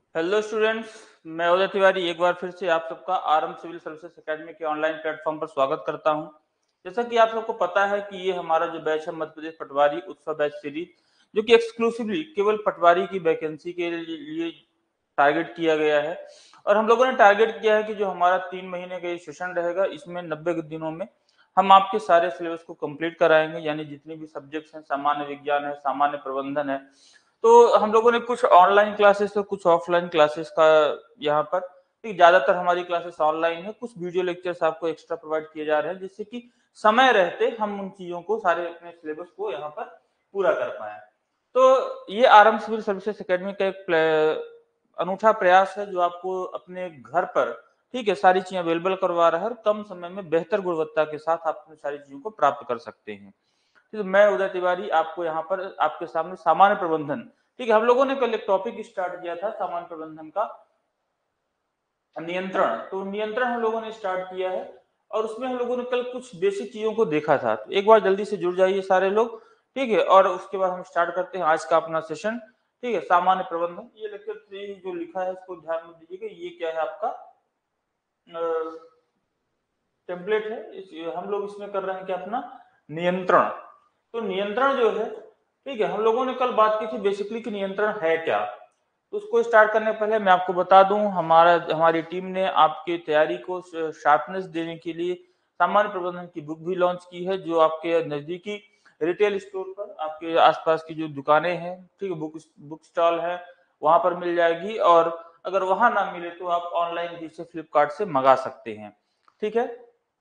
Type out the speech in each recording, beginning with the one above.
Hello students, मैं उदय तिवारी एक बार फिर से आप सबका आरएम सिविल सर्विसेज एकेडमी के ऑनलाइन प्लेटफॉर्म पर स्वागत करता हूं। जैसा कि आप सबको पता है कि ये हमारा जो बैच है मध्य प्रदेश पटवारी उत्सव बैच सीरीज, जो कि एक्सक्लूसिवली केवल पटवारी की वैकेंसी के लिए टारगेट किया गया है। और हम लोगों ने टारगेट किया है कि जो हमारा 3 महीने का ये सेशन रहेगा, इसमें 90 दिनों में हम आपके सारे सिलेबस को कंप्लीट कराएंगे। यानी जितनी भी सब्जेक्ट्स हैं, सामान्य विज्ञान है, सामान्य प्रबंधन है, तो हम लोगों ने कुछ ऑनलाइन क्लासेस और कुछ ऑफलाइन क्लासेस का यहाँ पर, ज्यादातर हमारी क्लासेस ऑनलाइन है, कुछ वीडियो लेक्चर्स आपको एक्स्ट्रा प्रोवाइड किए जा रहे हैं, जिससे कि समय रहते हम उन चीजों को, सारे अपने सिलेबस को यहाँ पर पूरा कर पाए। तो ये आरएम सिविल सर्विसेज एकेडमी का एक अनूठा प्रयास है, जो आपको अपने घर पर सारी चीजें अवेलेबल करवा रहा है और कम समय में बेहतर गुणवत्ता के साथ आप अपनी सारी चीजों को प्राप्त कर सकते हैं। तो मैं उदय तिवारी आपको यहाँ पर आपके सामने सामान्य प्रबंधन, हम लोगों ने कल एक टॉपिक स्टार्ट किया था सामान्य प्रबंधन का नियंत्रण। तो नियंत्रण हम लोगों ने स्टार्ट किया है और उसमें हम लोगों ने कल कुछ बेसिक चीजों को देखा था। तो एक बार जल्दी से जुड़ जाइए सारे लोग, ठीक है। और उसके बाद हम स्टार्ट करते हैं आज का अपना सेशन, ठीक है। सामान्य प्रबंधन, ये लेक्चर 3 जो लिखा है इसको ध्यान में दीजिएगा। ये क्या है आपका टेम्पलेट है। हम लोग इसमें कर रहे हैं क्या, अपना नियंत्रण। तो नियंत्रण जो है, ठीक है, हम लोगों ने कल बात की थी बेसिकली कि नियंत्रण है क्या। तो उसको स्टार्ट करने पहले मैं आपको बता दूं, हमारी टीम ने आपकी तैयारी को शार्पनेस देने के लिए सामान्य प्रबंधन की बुक भी लॉन्च की है, जो आपके नजदीकी रिटेल स्टोर पर, आपके आसपास की जो दुकानें हैं, ठीक है, बुक स्टॉल है, वहां पर मिल जाएगी। और अगर वहां ना मिले तो आप ऑनलाइन भी से फ्लिपकार्ट से मंगा सकते हैं, ठीक है।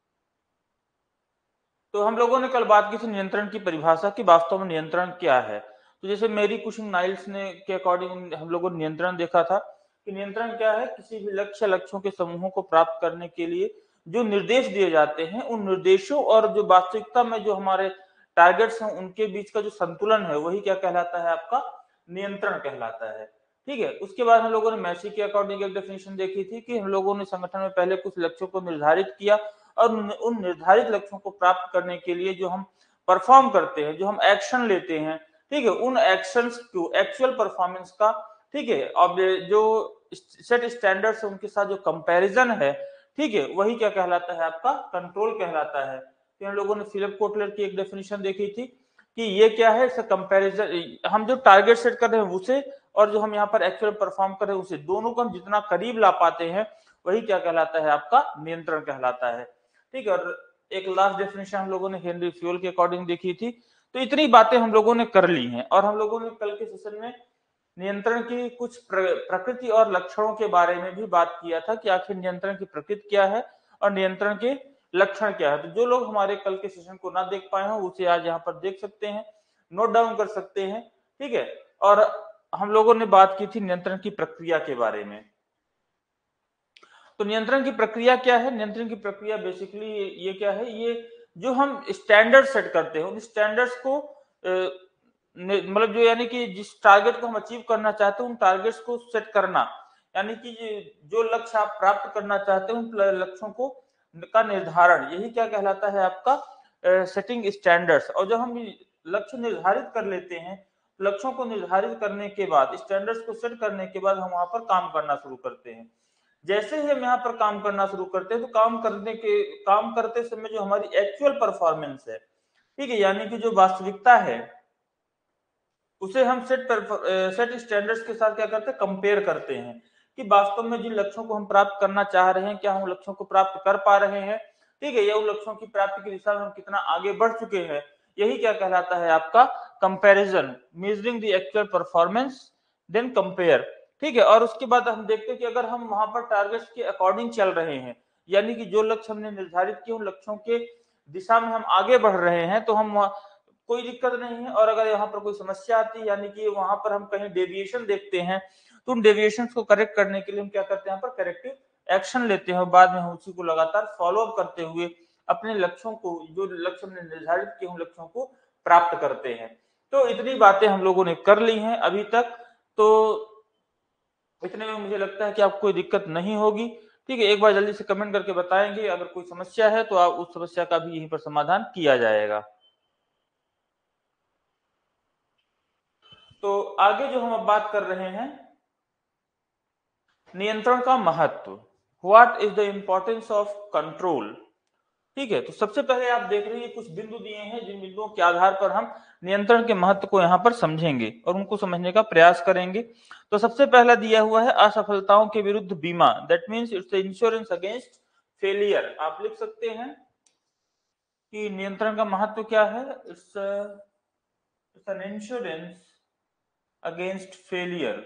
तो हम लोगों ने कल बात की थी नियंत्रण की परिभाषा की, वास्तव में नियंत्रण क्या है। तो जैसे मेरी कुशिंग नाइल्स ने के अकॉर्डिंग हम लोगों ने नियंत्रण देखा था कि नियंत्रण क्या है, किसी भी लक्ष्यों के समूहों को प्राप्त करने के लिए जो निर्देश दिए जाते हैं, उन निर्देशों और जो वास्तविकता में जो हमारे टारगेट्स हैं उनके बीच का जो संतुलन है, वही क्या कहलाता है, आपका नियंत्रण कहलाता है, ठीक है। उसके बाद हम लोगों ने मैसी के अकॉर्डिंग एक डेफिनेशन देखी थी कि हम लोगों ने संगठन में पहले कुछ लक्ष्यों को निर्धारित किया और उन निर्धारित लक्ष्यों को प्राप्त करने के लिए जो हम परफॉर्म करते हैं, जो हम एक्शन लेते हैं, ठीक है, उन एक्शंस को एक्चुअल परफॉर्मेंस का, ठीक है, अब जो सेट स्टैंडर्ड्स है उनके साथ जो कंपैरिजन है, ठीक है, वही क्या कहलाता है, आपका कंट्रोल कहलाता है। तो हम लोगों ने फिलिप कोटलर की एक डेफिनेशन देखी थी कि ये क्या है, कंपैरिजन, हम जो टारगेट सेट कर रहे हैं उसे और जो हम यहाँ पर एक्चुअल परफॉर्म कर रहे हैं उसे, दोनों को हम जितना करीब ला पाते हैं, वही क्या कहलाता है, आपका नियंत्रण कहलाता है, ठीक है। और एक लास्ट डेफिनेशन हम लोगों ने हेनरी फ्यूल के अकॉर्डिंग देखी थी। तो इतनी बातें हम लोगों ने कर ली हैं और हम लोगों ने कल के सेशन में नियंत्रण की कुछ प्रकृति और लक्षणों के बारे में भी बात किया था कि आखिर नियंत्रण की प्रकृति क्या है और नियंत्रण के लक्षण क्या है। तो जो लोग हमारे कल के सेशन को ना देख पाए हो उसे आज यहाँ पर देख सकते हैं, नोट डाउन कर सकते हैं, ठीक है। और हम लोगों ने बात की थी नियंत्रण की प्रक्रिया के बारे में। तो नियंत्रण की प्रक्रिया क्या है, नियंत्रण की प्रक्रिया बेसिकली ये क्या है, ये जो हम स्टैंडर्ड सेट करते हैं उन स्टैंडर्ड्स को मतलब जो, यानी कि जिस टारगेट को हम अचीव करना चाहते हैं उन टारगेट्स को सेट करना, यानी कि जो लक्ष्य आप प्राप्त करना चाहते हैं उन लक्ष्यों को का निर्धारण, यही क्या कहलाता है, आपका सेटिंग स्टैंडर्ड्स। और जब हम लक्ष्य निर्धारित कर लेते हैं, लक्ष्यों को निर्धारित करने के बाद, स्टैंडर्ड्स को सेट करने के बाद हम वहां पर काम करना शुरू करते हैं। जैसे ही हम यहाँ पर काम करना शुरू करते हैं तो काम करते समय जो हमारी एक्चुअल परफॉर्मेंस है, ठीक है, यानी कि जो वास्तविकता है, उसे हम सेट स्टैंडर्ड्स के साथ क्या करते हैं, कंपेयर करते हैं कि वास्तव में जिन लक्ष्यों को हम प्राप्त करना चाह रहे हैं, क्या हम लक्ष्यों को प्राप्त कर पा रहे हैं, ठीक है, या उन लक्ष्यों की प्राप्ति की दिशा में हम कितना आगे बढ़ चुके हैं। यही क्या कहलाता है, आपका comparison, measuring the actual performance then compare, ठीक है। और उसके बाद हम देखते हैं कि अगर हम वहां पर टारगेट्स के अकॉर्डिंग चल रहे हैं, यानी कि जो लक्ष्य हमने निर्धारित किए उन लक्ष्यों के दिशा में हम आगे बढ़ रहे हैं, तो हम कोई दिक्कत नहीं है। और अगर यहाँ पर कोई समस्या आती है, यानी कि वहां पर हम कहीं डेविएशन देखते हैं, तो उन डेविएशन को करेक्ट करने के लिए हम क्या करते हैं, यहाँ पर करेक्टिव एक्शन लेते हैं और बाद में हम उसी को लगातार फॉलो अप करते हुए अपने लक्ष्यों को, जो लक्ष्य हमने निर्धारित किए उन लक्ष्यों को प्राप्त करते हैं। तो इतनी बातें हम लोगों ने कर ली हैं अभी तक। तो इतने में मुझे लगता है कि आपको कोई दिक्कत नहीं होगी, ठीक है। एक बार जल्दी से कमेंट करके बताएंगे, अगर कोई समस्या है तो आप उस समस्या का भी यहीं पर समाधान किया जाएगा। तो आगे जो हम अब बात कर रहे हैं, नियंत्रण का महत्व, what is the importance of control. ठीक है, तो सबसे पहले आप देख रहे हैं कुछ बिंदु दिए हैं, जिन बिंदुओं के आधार पर हम नियंत्रण के महत्व को यहाँ पर समझेंगे और उनको समझने का प्रयास करेंगे। तो सबसे पहला दिया हुआ है असफलताओं के विरुद्ध बीमा, that means it's insurance against failure. आप लिख सकते हैं कि नियंत्रण का महत्व क्या है, it's an insurance against failure.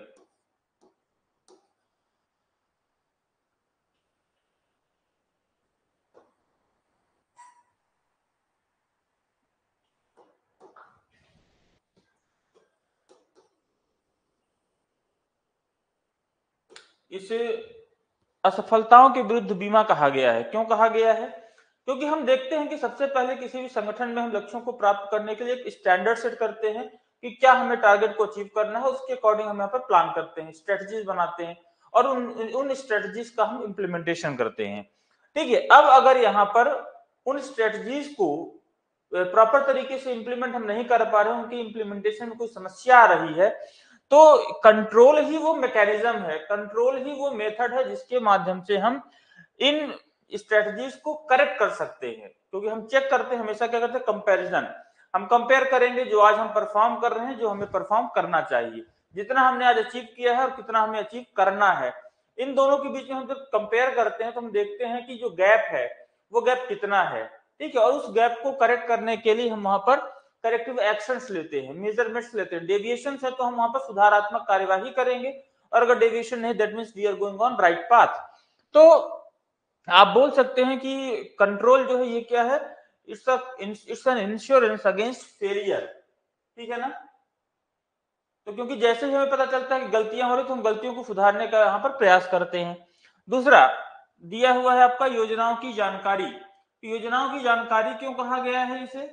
इसे असफलताओं के विरुद्ध बीमा कहा गया है। क्यों कहा गया है? क्योंकि हम देखते हैं कि सबसे पहले किसी भी संगठन में हम लक्ष्यों को प्राप्त करने के लिए एक स्टैंडर्ड सेट करते हैं कि क्या हमें टारगेट को अचीव करना है, उसके अकॉर्डिंग हम यहाँ पर प्लान करते हैं, स्ट्रेटजीज बनाते हैं और उन स्ट्रेटजीज का हम इम्प्लीमेंटेशन करते हैं। ठीक है, अब अगर यहाँ पर उन स्ट्रेटजीज को प्रॉपर तरीके से इंप्लीमेंट हम नहीं कर पा रहे हैं, उनकी इंप्लीमेंटेशन में कोई समस्या आ रही है, तो कंट्रोल ही वो मैकेनिज्म है, कंट्रोल ही वो मेथड है जिसके माध्यम से हम इन स्ट्रेटजीज को करेक्ट कर सकते हैं। क्योंकि हम चेक करते हैं हमेशा, क्या करते हैं, कंपैरिजन। हम कंपेयर करेंगे जो आज हम परफॉर्म कर रहे हैं, जो हमें परफॉर्म करना चाहिए, जितना हमने आज अचीव किया है और कितना हमें अचीव करना है, इन दोनों के बीच में हम जब कंपेयर करते हैं तो हम देखते हैं कि जो गैप है वो गैप कितना है। ठीक है, और उस गैप को करेक्ट करने के लिए हम वहां पर करेक्टिव एक्शंस लेते हैं, मेजरमेंट्स लेते हैं। डेविएशन है तो हम वहां पर सुधारात्मक कार्यवाही करेंगे, और अगर डेविएशन नहीं, that means we are going on right path. तो आप बोल सकते हैं कि कंट्रोल जो है ये क्या है, it's an insurance against failure. ठीक है ना? तो क्योंकि जैसे ही हमें पता चलता है कि गलतियां हो रही तो हम गलतियों को सुधारने का यहाँ पर प्रयास करते हैं। दूसरा दिया हुआ है आपका योजनाओं की जानकारी। योजनाओं की जानकारी क्यों कहा गया है इसे?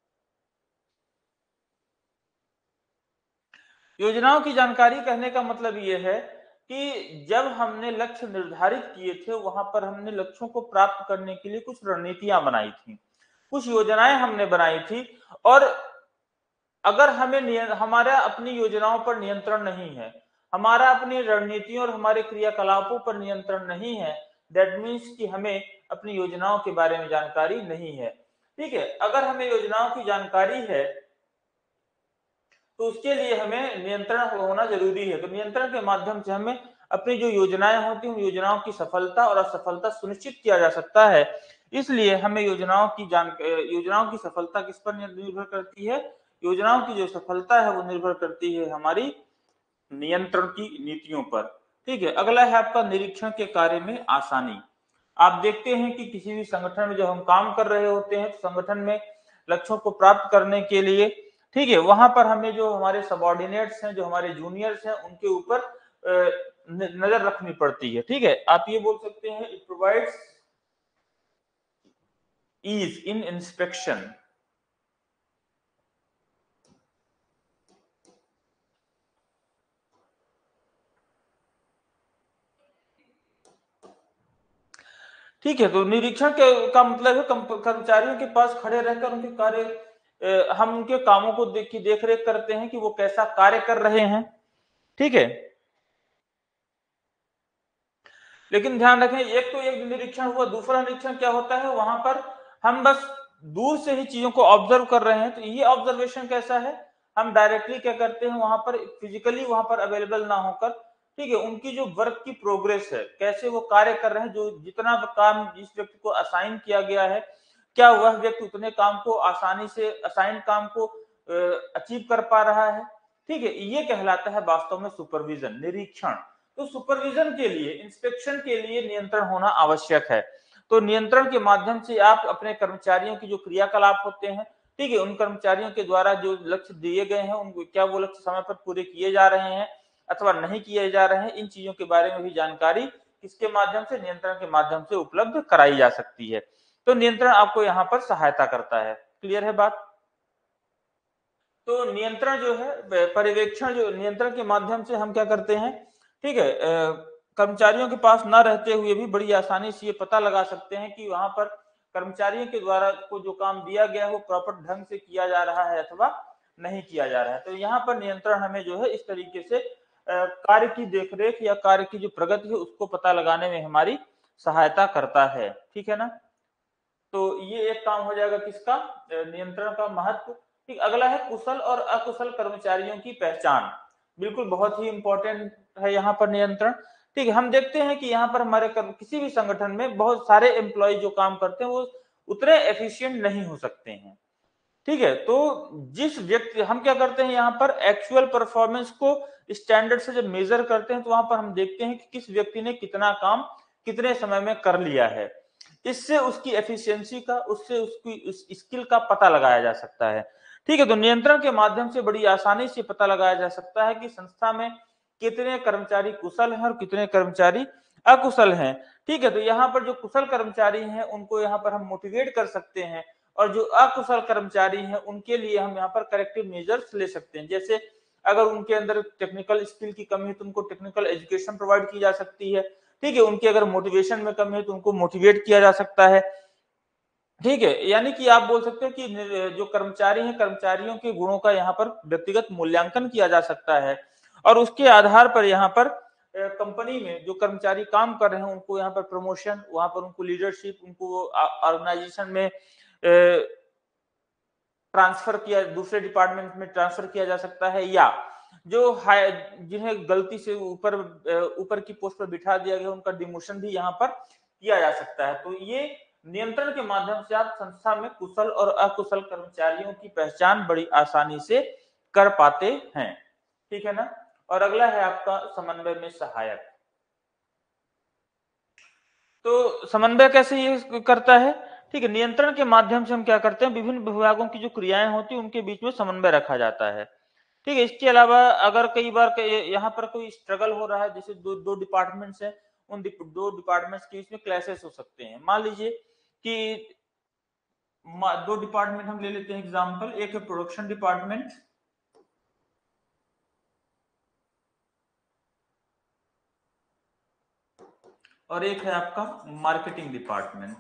योजनाओं की जानकारी कहने का मतलब ये है कि जब हमने लक्ष्य निर्धारित किए थे, वहां पर हमने लक्ष्यों को प्राप्त करने के लिए कुछ रणनीतियां बनाई थी, कुछ योजनाएं हमने बनाई थी। और अगर हमें हमारा अपनी योजनाओं पर नियंत्रण नहीं है, हमारा अपनी रणनीतियों और हमारे क्रियाकलापों पर नियंत्रण नहीं है, दैट मीन्स कि हमें अपनी योजनाओं के बारे में जानकारी नहीं है। ठीक है, अगर हमें योजनाओं की जानकारी है तो उसके लिए हमें नियंत्रण होना जरूरी है। तो नियंत्रण के माध्यम से हमें अपनी जो योजनाएं होती हैं, उन योजनाओं की सफलता और असफलता सुनिश्चित किया जा सकता है। इसलिए हमें योजनाओं की सफलता किस पर निर्भर करती है? योजनाओं की जो सफलता है वो निर्भर करती है हमारी नियंत्रण की नीतियों पर। ठीक है, अगला है आपका निरीक्षण के कार्य में आसानी। आप देखते हैं कि किसी भी संगठन में जब हम काम कर रहे होते हैं, तो संगठन में लक्ष्यों को प्राप्त करने के लिए, ठीक है, वहां पर हमें जो हमारे सबॉर्डिनेट्स हैं, जो हमारे जूनियर्स हैं, उनके ऊपर नजर रखनी पड़ती है। ठीक है, आप ये बोल सकते हैं it provides ease in inspection. ठीक है, तो निरीक्षण का मतलब है कर्मचारियों के पास खड़े रहकर उनके हम उनके कामों को देख रेख करते हैं कि वो कैसा कार्य कर रहे हैं। ठीक है, लेकिन ध्यान रखें, एक तो एक निरीक्षण हुआ, दूसरा निरीक्षण क्या होता है, वहां पर हम बस दूर से ही चीजों को ऑब्जर्व कर रहे हैं। तो ये ऑब्जर्वेशन कैसा है, हम डायरेक्टली क्या करते हैं, वहां पर फिजिकली वहां पर अवेलेबल ना होकर, ठीक है, उनकी जो वर्क की प्रोग्रेस है, कैसे वो कार्य कर रहे हैं, जो जितना काम जिस व्यक्ति को असाइन किया गया है, क्या वह व्यक्ति उतने काम को आसानी से असाइन काम को अचीव कर पा रहा है। ठीक है, ये कहलाता है वास्तव में सुपरविजन, निरीक्षण। तो सुपरविजन के लिए, इंस्पेक्शन के लिए नियंत्रण होना आवश्यक है। तो नियंत्रण के माध्यम से आप अपने कर्मचारियों की जो क्रियाकलाप होते हैं, ठीक है, उन कर्मचारियों के द्वारा जो लक्ष्य दिए गए हैं, उनको क्या वो लक्ष्य समय पर पूरे किए जा रहे हैं अथवा नहीं किए जा रहे हैं, इन चीजों के बारे में भी जानकारी किसके माध्यम से, नियंत्रण के माध्यम से उपलब्ध कराई जा सकती है। तो नियंत्रण आपको यहाँ पर सहायता करता है। क्लियर है बात? तो नियंत्रण जो है, पर्यवेक्षण, जो नियंत्रण के माध्यम से हम क्या करते हैं, ठीक है, कर्मचारियों के पास ना रहते हुए भी बड़ी आसानी से ये पता लगा सकते हैं कि वहां पर कर्मचारियों के द्वारा को जो काम दिया गया है वो प्रॉपर ढंग से किया जा रहा है अथवा नहीं किया जा रहा है। तो यहाँ पर नियंत्रण हमें जो है इस तरीके से कार्य की देखरेख या कार्य की जो प्रगति है उसको पता लगाने में हमारी सहायता करता है। ठीक है ना। तो ये एक काम हो जाएगा किसका, नियंत्रण का महत्व। ठीक, अगला है कुशल और अकुशल कर्मचारियों की पहचान। बिल्कुल बहुत ही इंपॉर्टेंट है यहाँ पर नियंत्रण। ठीक है, हम देखते हैं कि यहाँ पर हमारे किसी भी संगठन में बहुत सारे एम्प्लॉय जो काम करते हैं वो उतने एफिशिएंट नहीं हो सकते हैं। ठीक है, तो जिस व्यक्ति, हम क्या करते हैं यहाँ पर एक्चुअल परफॉर्मेंस को स्टैंडर्ड से जब मेजर करते हैं तो वहां पर हम देखते हैं कि किस व्यक्ति ने कितना काम कितने समय में कर लिया है। इससे उसकी एफिशिएंसी का, उससे उसकी उस स्किल का पता लगाया जा सकता है। ठीक है, तो नियंत्रण के माध्यम से बड़ी आसानी से पता लगाया जा सकता है कि संस्था में कितने कर्मचारी कुशल हैं और कितने कर्मचारी अकुशल हैं। ठीक है, तो यहाँ पर जो कुशल कर्मचारी हैं उनको यहाँ पर हम मोटिवेट कर सकते हैं, और जो अकुशल कर्मचारी हैं उनके लिए हम यहाँ पर करेक्टिव मेजर्स ले सकते हैं। जैसे अगर उनके अंदर टेक्निकल स्किल की कमी है तो उनको टेक्निकल एजुकेशन प्रोवाइड की जा सकती है। ठीक है, उनकी अगर मोटिवेशन में कमी है तो उनको मोटिवेट किया जा सकता है। ठीक है, यानी कि आप बोल सकते हैं कि जो कर्मचारी हैं, कर्मचारियों के गुणों का यहाँ पर व्यक्तिगत मूल्यांकन किया जा सकता है, और उसके आधार पर यहाँ पर कंपनी में जो कर्मचारी काम कर रहे हैं उनको यहाँ पर प्रमोशन, वहां पर उनको लीडरशिप, उनको ऑर्गेनाइजेशन में ट्रांसफर किया, दूसरे डिपार्टमेंट में ट्रांसफर किया जा सकता है, या जो जिन्हें गलती से ऊपर की पोस्ट पर बिठा दिया गया उनका डिमोशन भी यहाँ पर किया जा सकता है। तो ये नियंत्रण के माध्यम से आप संस्था में कुशल और अकुशल कर्मचारियों की पहचान बड़ी आसानी से कर पाते हैं। ठीक है ना। और अगला है आपका समन्वय में सहायक। तो समन्वय कैसे ये करता है। ठीक है, नियंत्रण के माध्यम से हम क्या करते हैं, विभिन्न विभागों की जो क्रियाएं होती है उनके बीच में समन्वय रखा जाता है। ठीक है, इसके अलावा अगर कई बार यहाँ पर कोई स्ट्रगल हो रहा है, जैसे दो डिपार्टमेंट्स हैं, उन दो डिपार्टमेंट्स के बीच में क्लैशेस हो सकते हैं। मान लीजिए कि दो डिपार्टमेंट हम ले लेते हैं एग्जांपल, एक है प्रोडक्शन डिपार्टमेंट और एक है आपका मार्केटिंग डिपार्टमेंट।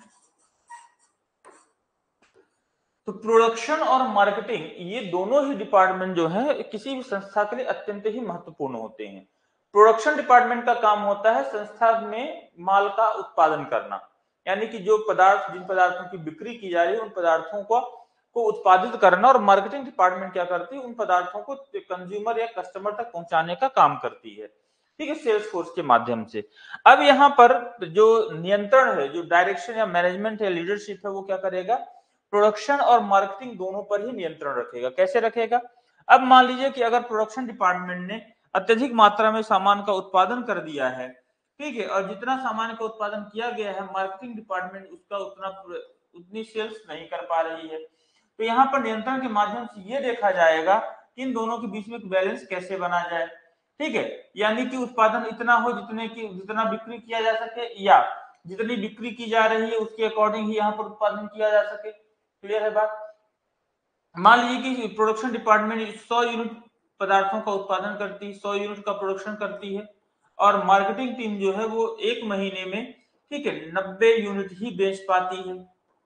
तो प्रोडक्शन और मार्केटिंग ये दोनों ही डिपार्टमेंट जो है किसी भी संस्था के लिए अत्यंत ही महत्वपूर्ण होते हैं। प्रोडक्शन डिपार्टमेंट का काम होता है संस्था में माल का उत्पादन करना, यानी कि जो पदार्थ, जिन पदार्थों की बिक्री की जा रही है उन पदार्थों को उत्पादित करना, और मार्केटिंग डिपार्टमेंट क्या करती है, उन पदार्थों को कंज्यूमर या कस्टमर तक पहुंचाने का काम करती है। ठीक है, सेल्स फोर्स के माध्यम से। अब यहाँ पर जो नियंत्रण है, जो डायरेक्शन या मैनेजमेंट या लीडरशिप है, वो क्या करेगा, प्रोडक्शन और मार्केटिंग दोनों पर ही नियंत्रण रखेगा। कैसे रखेगा। अब मान लीजिए कि अगर प्रोडक्शन डिपार्टमेंट ने अत्यधिक मात्रा में सामान का उत्पादन कर दिया है, ठीक है, और जितना सामान का उत्पादन किया गया है मार्केटिंग डिपार्टमेंट उसका उतनी सेल्स नहीं कर पा रही है, तो यहाँ पर नियंत्रण के माध्यम से ये देखा जाएगा कि इन दोनों के बीच में एक बैलेंस कैसे बना जाए। ठीक है, यानी कि उत्पादन इतना हो जितना बिक्री किया जा सके, या जितनी बिक्री की जा रही है उसके अकॉर्डिंग ही यहाँ पर उत्पादन किया जा सके। क्लियर है बात। मान लीजिए कि प्रोडक्शन डिपार्टमेंट 100 यूनिट पदार्थों का उत्पादन करती है, 100 यूनिट का प्रोडक्शन करती है, और मार्केटिंग टीम जो है वो एक महीने में, ठीक है, 90 यूनिट ही बेच पाती है,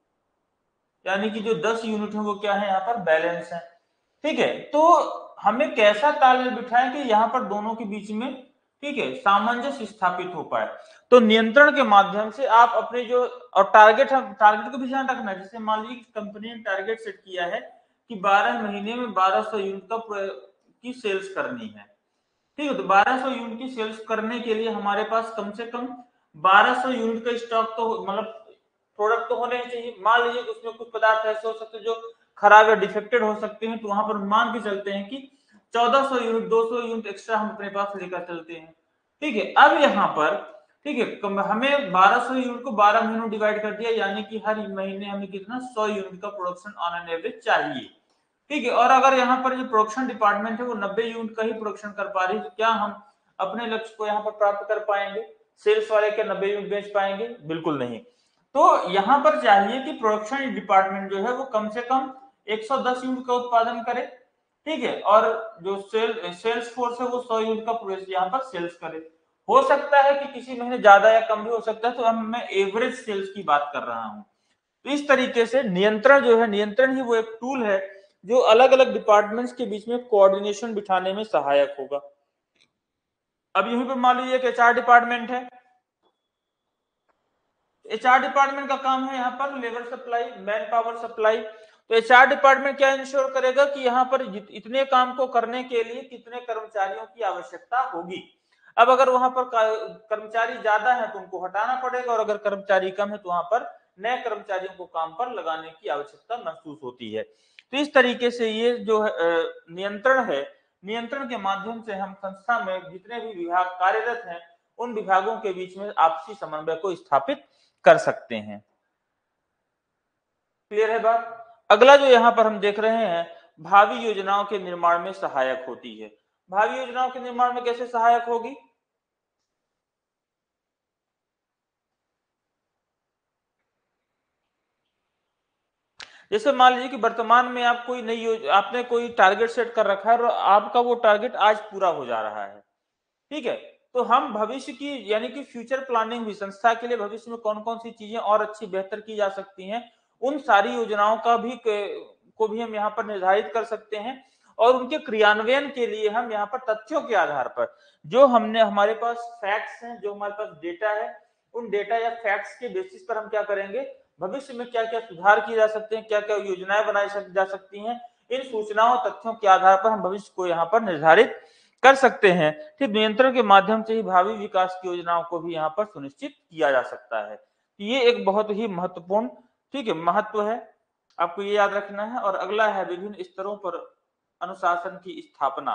यानी कि जो 10 यूनिट है वो क्या है, यहाँ पर बैलेंस है। ठीक है, तो हमें कैसा तालमेल बिठाएं कि यहाँ पर दोनों के बीच में, ठीक है, सामंजस्य स्थापित हो पाए। तो नियंत्रण के माध्यम से आप अपने जो, और टारगेट को भी ध्यान रखना है। जैसे मान लीजिए कंपनी ने टारगेट सेट किया है कि 12 महीने में 1200 यूनिट की सेल्स करनी है। ठीक है, तो 1200 यूनिट की सेल्स करने के लिए हमारे पास कम से कम 1200 यूनिट का स्टॉक तो, मतलब प्रोडक्ट तो होने ही चाहिए। मान लीजिए कि उसमें कुछ पदार्थ ऐसे हो सकते हैं जो खराब या डिफेक्टेड हो सकते हैं, तो वहां पर मान के चलते हैं कि 1400 यूनिट, 200 यूनिट एक्स्ट्रा हम अपने पास लेकर चलते हैं। ठीक है, अब यहाँ पर, ठीक है, हमें 1200 यूनिट को 12 महीनों डिवाइड कर दिया, यानी कि हर महीने हमें कितना 100 यूनिट का प्रोडक्शन ऑन एन एवरेज चाहिए। ठीक है, और अगर यहाँ पर जो प्रोडक्शन डिपार्टमेंट है वो 90 यूनिट का ही प्रोडक्शन कर पा रही है, तो क्या हम अपने लक्ष्य को यहाँ पर प्राप्त कर पाएंगे। सेल्स वाले क्या 90 यूनिट बेच पाएंगे, बिल्कुल नहीं। तो यहाँ पर चाहिए कि प्रोडक्शन डिपार्टमेंट जो है वो कम से कम 110 यूनिट का उत्पादन करे। ठीक है, और जो सेल्स फोर्स है वो 100 यूनिट का यहाँ पर सेल्स करे। हो सकता है कि किसी महीने ज्यादा या कम भी हो सकता है, तो मैं एवरेज सेल्स की बात कर रहा हूँ। तो इस तरीके से नियंत्रण जो है, नियंत्रण ही वो एक टूल है जो अलग अलग डिपार्टमेंट्स के बीच में कोऑर्डिनेशन बिठाने में सहायक होगा। अब यहीं पर मान लीजिए कि एचआर डिपार्टमेंट है। एचआर डिपार्टमेंट का काम है यहाँ पर labour supply, man power supply. तो एचआर डिपार्टमेंट क्या इंश्योर करेगा कि यहाँ पर इतने काम को करने के लिए कितने कर्मचारियों की आवश्यकता होगी। अब अगर वहां पर कर्मचारी ज्यादा है तो उनको हटाना पड़ेगा, और अगर कर्मचारी कम है तो वहां पर नए कर्मचारियों को काम पर लगाने की आवश्यकता महसूस होती है। तो इस तरीके से ये जो नियंत्रण है, नियंत्रण के माध्यम से हम संस्था में जितने भी विभाग कार्यरत हैं उन विभागों के बीच में आपसी समन्वय को स्थापित कर सकते हैं। क्लियर है बात। अगला जो यहाँ पर हम देख रहे हैं, भावी योजनाओं के निर्माण में सहायक होती है। भावी योजनाओं के निर्माण में कैसे सहायक होगी? जैसे मान लीजिए कि वर्तमान में आप कोई नई आपने कोई टारगेट सेट कर रखा है और आपका वो टारगेट आज पूरा हो जा रहा है, ठीक है। तो हम भविष्य की यानी कि फ्यूचर प्लानिंग भी संस्था के लिए भविष्य में कौन कौन सी चीजें और अच्छी बेहतर की जा सकती हैं, उन सारी योजनाओं का भी को भी हम यहाँ पर निर्धारित कर सकते हैं। और उनके क्रियान्वयन के लिए हम यहाँ पर तथ्यों के आधार पर जो हमने हमारे पास फैक्ट्स हैं, जो हमारे पास डेटा है, उन डेटा या फैक्ट्स के बेसिस पर हम क्या करेंगे, भविष्य में क्या क्या सुधार किए जा सकते हैं, क्या क्या योजनाएं बनाई जा सकती हैं, इन सूचनाओं तथ्यों के आधार पर हम भविष्य को यहाँ पर निर्धारित कर सकते हैं। ठीक, नियंत्रण के माध्यम से ही भावी विकास की योजनाओं को भी यहाँ पर सुनिश्चित किया जा सकता है। ये एक बहुत ही महत्वपूर्ण, ठीक है, महत्व है, आपको ये याद रखना है। और अगला है विभिन्न स्तरों पर अनुशासन की स्थापना।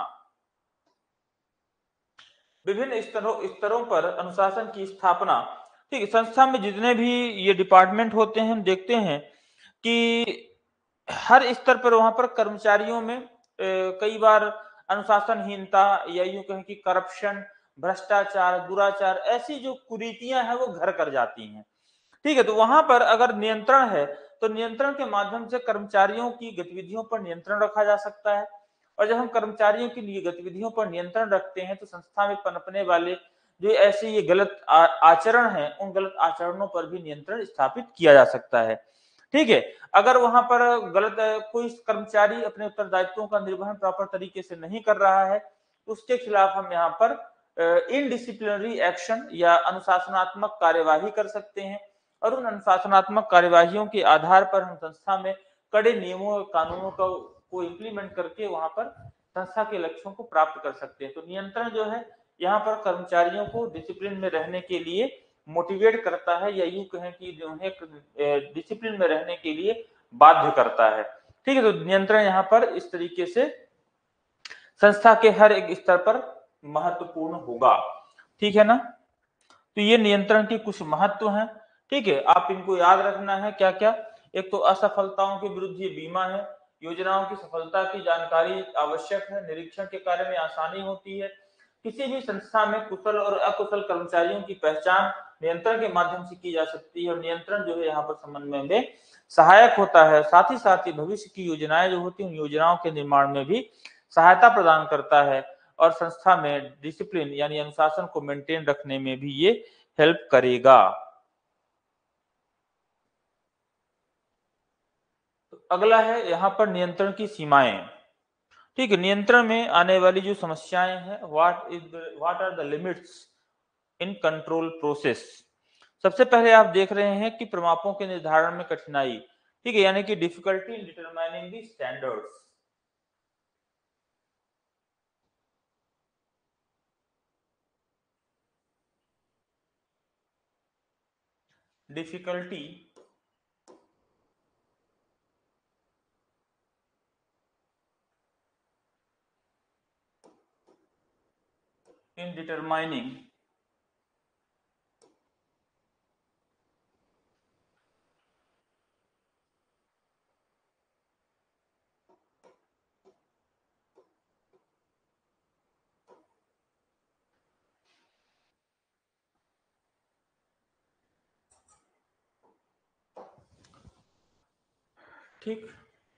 विभिन्न स्तरों पर अनुशासन की स्थापना, ठीक है। संस्था में जितने भी ये डिपार्टमेंट होते हैं, हम देखते हैं कि हर स्तर पर वहां पर कर्मचारियों में कई बार अनुशासनहीनता या यूं कहें कि करप्शन, भ्रष्टाचार, दुराचार, ऐसी जो कुरीतियां हैं वो घर कर जाती हैं, ठीक है। तो वहां पर अगर नियंत्रण है तो नियंत्रण के माध्यम से कर्मचारियों की गतिविधियों पर नियंत्रण रखा जा सकता है। और जब हम कर्मचारियों की लिए गतिविधियों पर नियंत्रण रखते हैं तो संस्था में पनपने वाले जो ऐसे ये गलत आचरण है, उन गलत आचरणों पर भी नियंत्रण स्थापित किया जा सकता है, ठीक है। अगर वहां पर गलत कोई कर्मचारी अपने उत्तरदायित्वों का निर्वहन प्रॉपर तरीके से नहीं कर रहा है तो उसके खिलाफ हम यहाँ पर इनडिसिप्लिनरी एक्शन या अनुशासनात्मक कार्यवाही कर सकते हैं। और उन अनुशासनात्मक कार्यवाहियों के आधार पर हम संस्था में कड़े नियमों और कानूनों को इम्प्लीमेंट करके वहां पर संस्था के लक्ष्यों को प्राप्त कर सकते हैं। तो नियंत्रण जो है यहाँ पर कर्मचारियों को डिसिप्लिन में रहने के लिए मोटिवेट करता है, या यूं कहें कि उन्हें डिसिप्लिन में रहने के लिए बाध्य करता है, ठीक है। तो नियंत्रण यहाँ पर इस तरीके से संस्था के हर एक स्तर पर महत्वपूर्ण होगा, ठीक है ना। तो ये नियंत्रण की कुछ महत्व हैं, ठीक है। आप इनको याद रखना है क्या क्या। एक तो असफलताओं के विरुद्ध ये बीमा है, योजनाओं की सफलता की जानकारी आवश्यक है, निरीक्षण के कार्य में आसानी होती है, किसी भी संस्था में कुशल और अकुशल कर्मचारियों की पहचान नियंत्रण के माध्यम से की जा सकती है। और नियंत्रण जो है यहाँ पर समन्वय में सहायक होता है, साथ ही भविष्य की योजनाएं जो होती है उन योजनाओं के निर्माण में भी सहायता प्रदान करता है। और संस्था में डिसिप्लिन यानी अनुशासन को मेंटेन रखने में भी ये हेल्प करेगा। तो अगला है यहाँ पर नियंत्रण की सीमाएं, ठीक है। नियंत्रण में आने वाली जो समस्याएं हैं, what are the limits in control process. सबसे पहले आप देख रहे हैं कि प्रमापों के निर्धारण में कठिनाई, ठीक है, यानी कि difficulty in determining the standards. Difficulty in determining ठीक,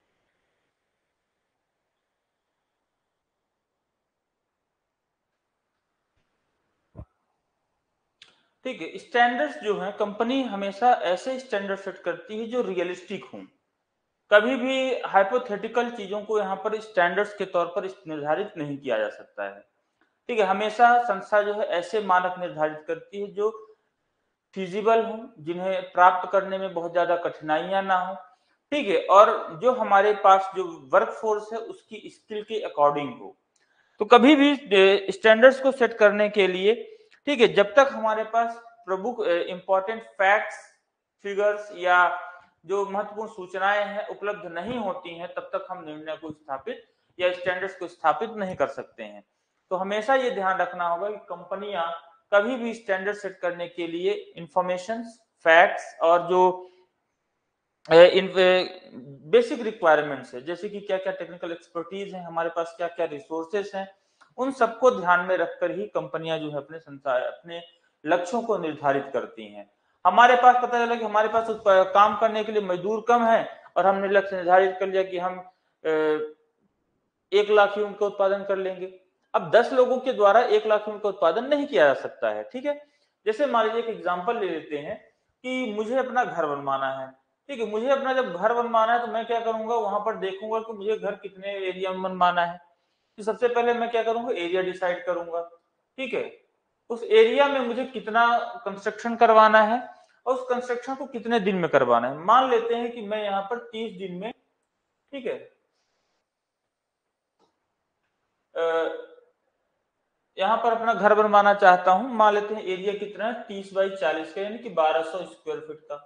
ठीक है। स्टैंडर्ड्स जो है, कंपनी हमेशा ऐसे स्टैंडर्ड सेट करती है जो रियलिस्टिक हों। कभी भी हाइपोथेटिकल चीजों को यहाँ पर स्टैंडर्ड्स के तौर पर निर्धारित नहीं किया जा सकता है, ठीक है, हमेशा संस्था जो है ऐसे मानक निर्धारित करती है जो फिजिबल हो, जिन्हें प्राप्त करने में बहुत ज्यादा कठिनाइयां ना हो, ठीक है, और जो हमारे पास जो वर्क फोर्स है उसकी स्किल के अकॉर्डिंग हो। तो कभी भी स्टैंडर्ड्स को सेट करने के लिए, ठीक है, जब तक हमारे पास प्रमुख इंपॉर्टेंट फैक्ट्स, फिगर्स या जो महत्वपूर्ण सूचनाएं हैं उपलब्ध नहीं होती हैं, तब तक हम निर्णय को स्थापित या स्टैंडर्ड्स को स्थापित नहीं कर सकते हैं। तो हमेशा ये ध्यान रखना होगा कि कंपनियां कभी भी स्टैंडर्ड सेट करने के लिए इंफॉर्मेशन, फैक्ट्स और जो इन बेसिक रिक्वायरमेंट्स है, जैसे कि क्या क्या टेक्निकल एक्सपर्टीज है हमारे पास, क्या क्या रिसोर्सेस हैं, उन सबको ध्यान में रखकर ही कंपनियां जो है अपने संसार, अपने लक्ष्यों को निर्धारित करती हैं। हमारे पास पता चला कि हमारे पास काम करने के लिए मजदूर कम है और हमने लक्ष्य निर्धारित कर लिया कि हम 1 लाख यूनिट का उत्पादन कर लेंगे। अब 10 लोगों के द्वारा 1 लाख यूनिट का उत्पादन नहीं किया जा सकता है, ठीक है। जैसे मान लीजिए एक एग्जाम्पल ले लेते हैं कि मुझे अपना घर बनवाना है, ठीक है, मुझे अपना जब घर बनवाना है तो मैं क्या करूंगा, वहां पर देखूंगा कि मुझे घर कितने एरिया में बनवाना है। तो सबसे पहले मैं क्या करूंगा, एरिया डिसाइड करूंगा, ठीक है, उस एरिया में मुझे कितना कंस्ट्रक्शन करवाना है और उस कंस्ट्रक्शन को कितने दिन में करवाना है। मान लेते हैं कि मैं यहाँ पर 30 दिन में, ठीक है, यहाँ पर अपना घर बनवाना चाहता हूं। मान लेते हैं एरिया कितना है, 30 बाई 40 का, यानी कि 1200 स्क्वायर फीट का।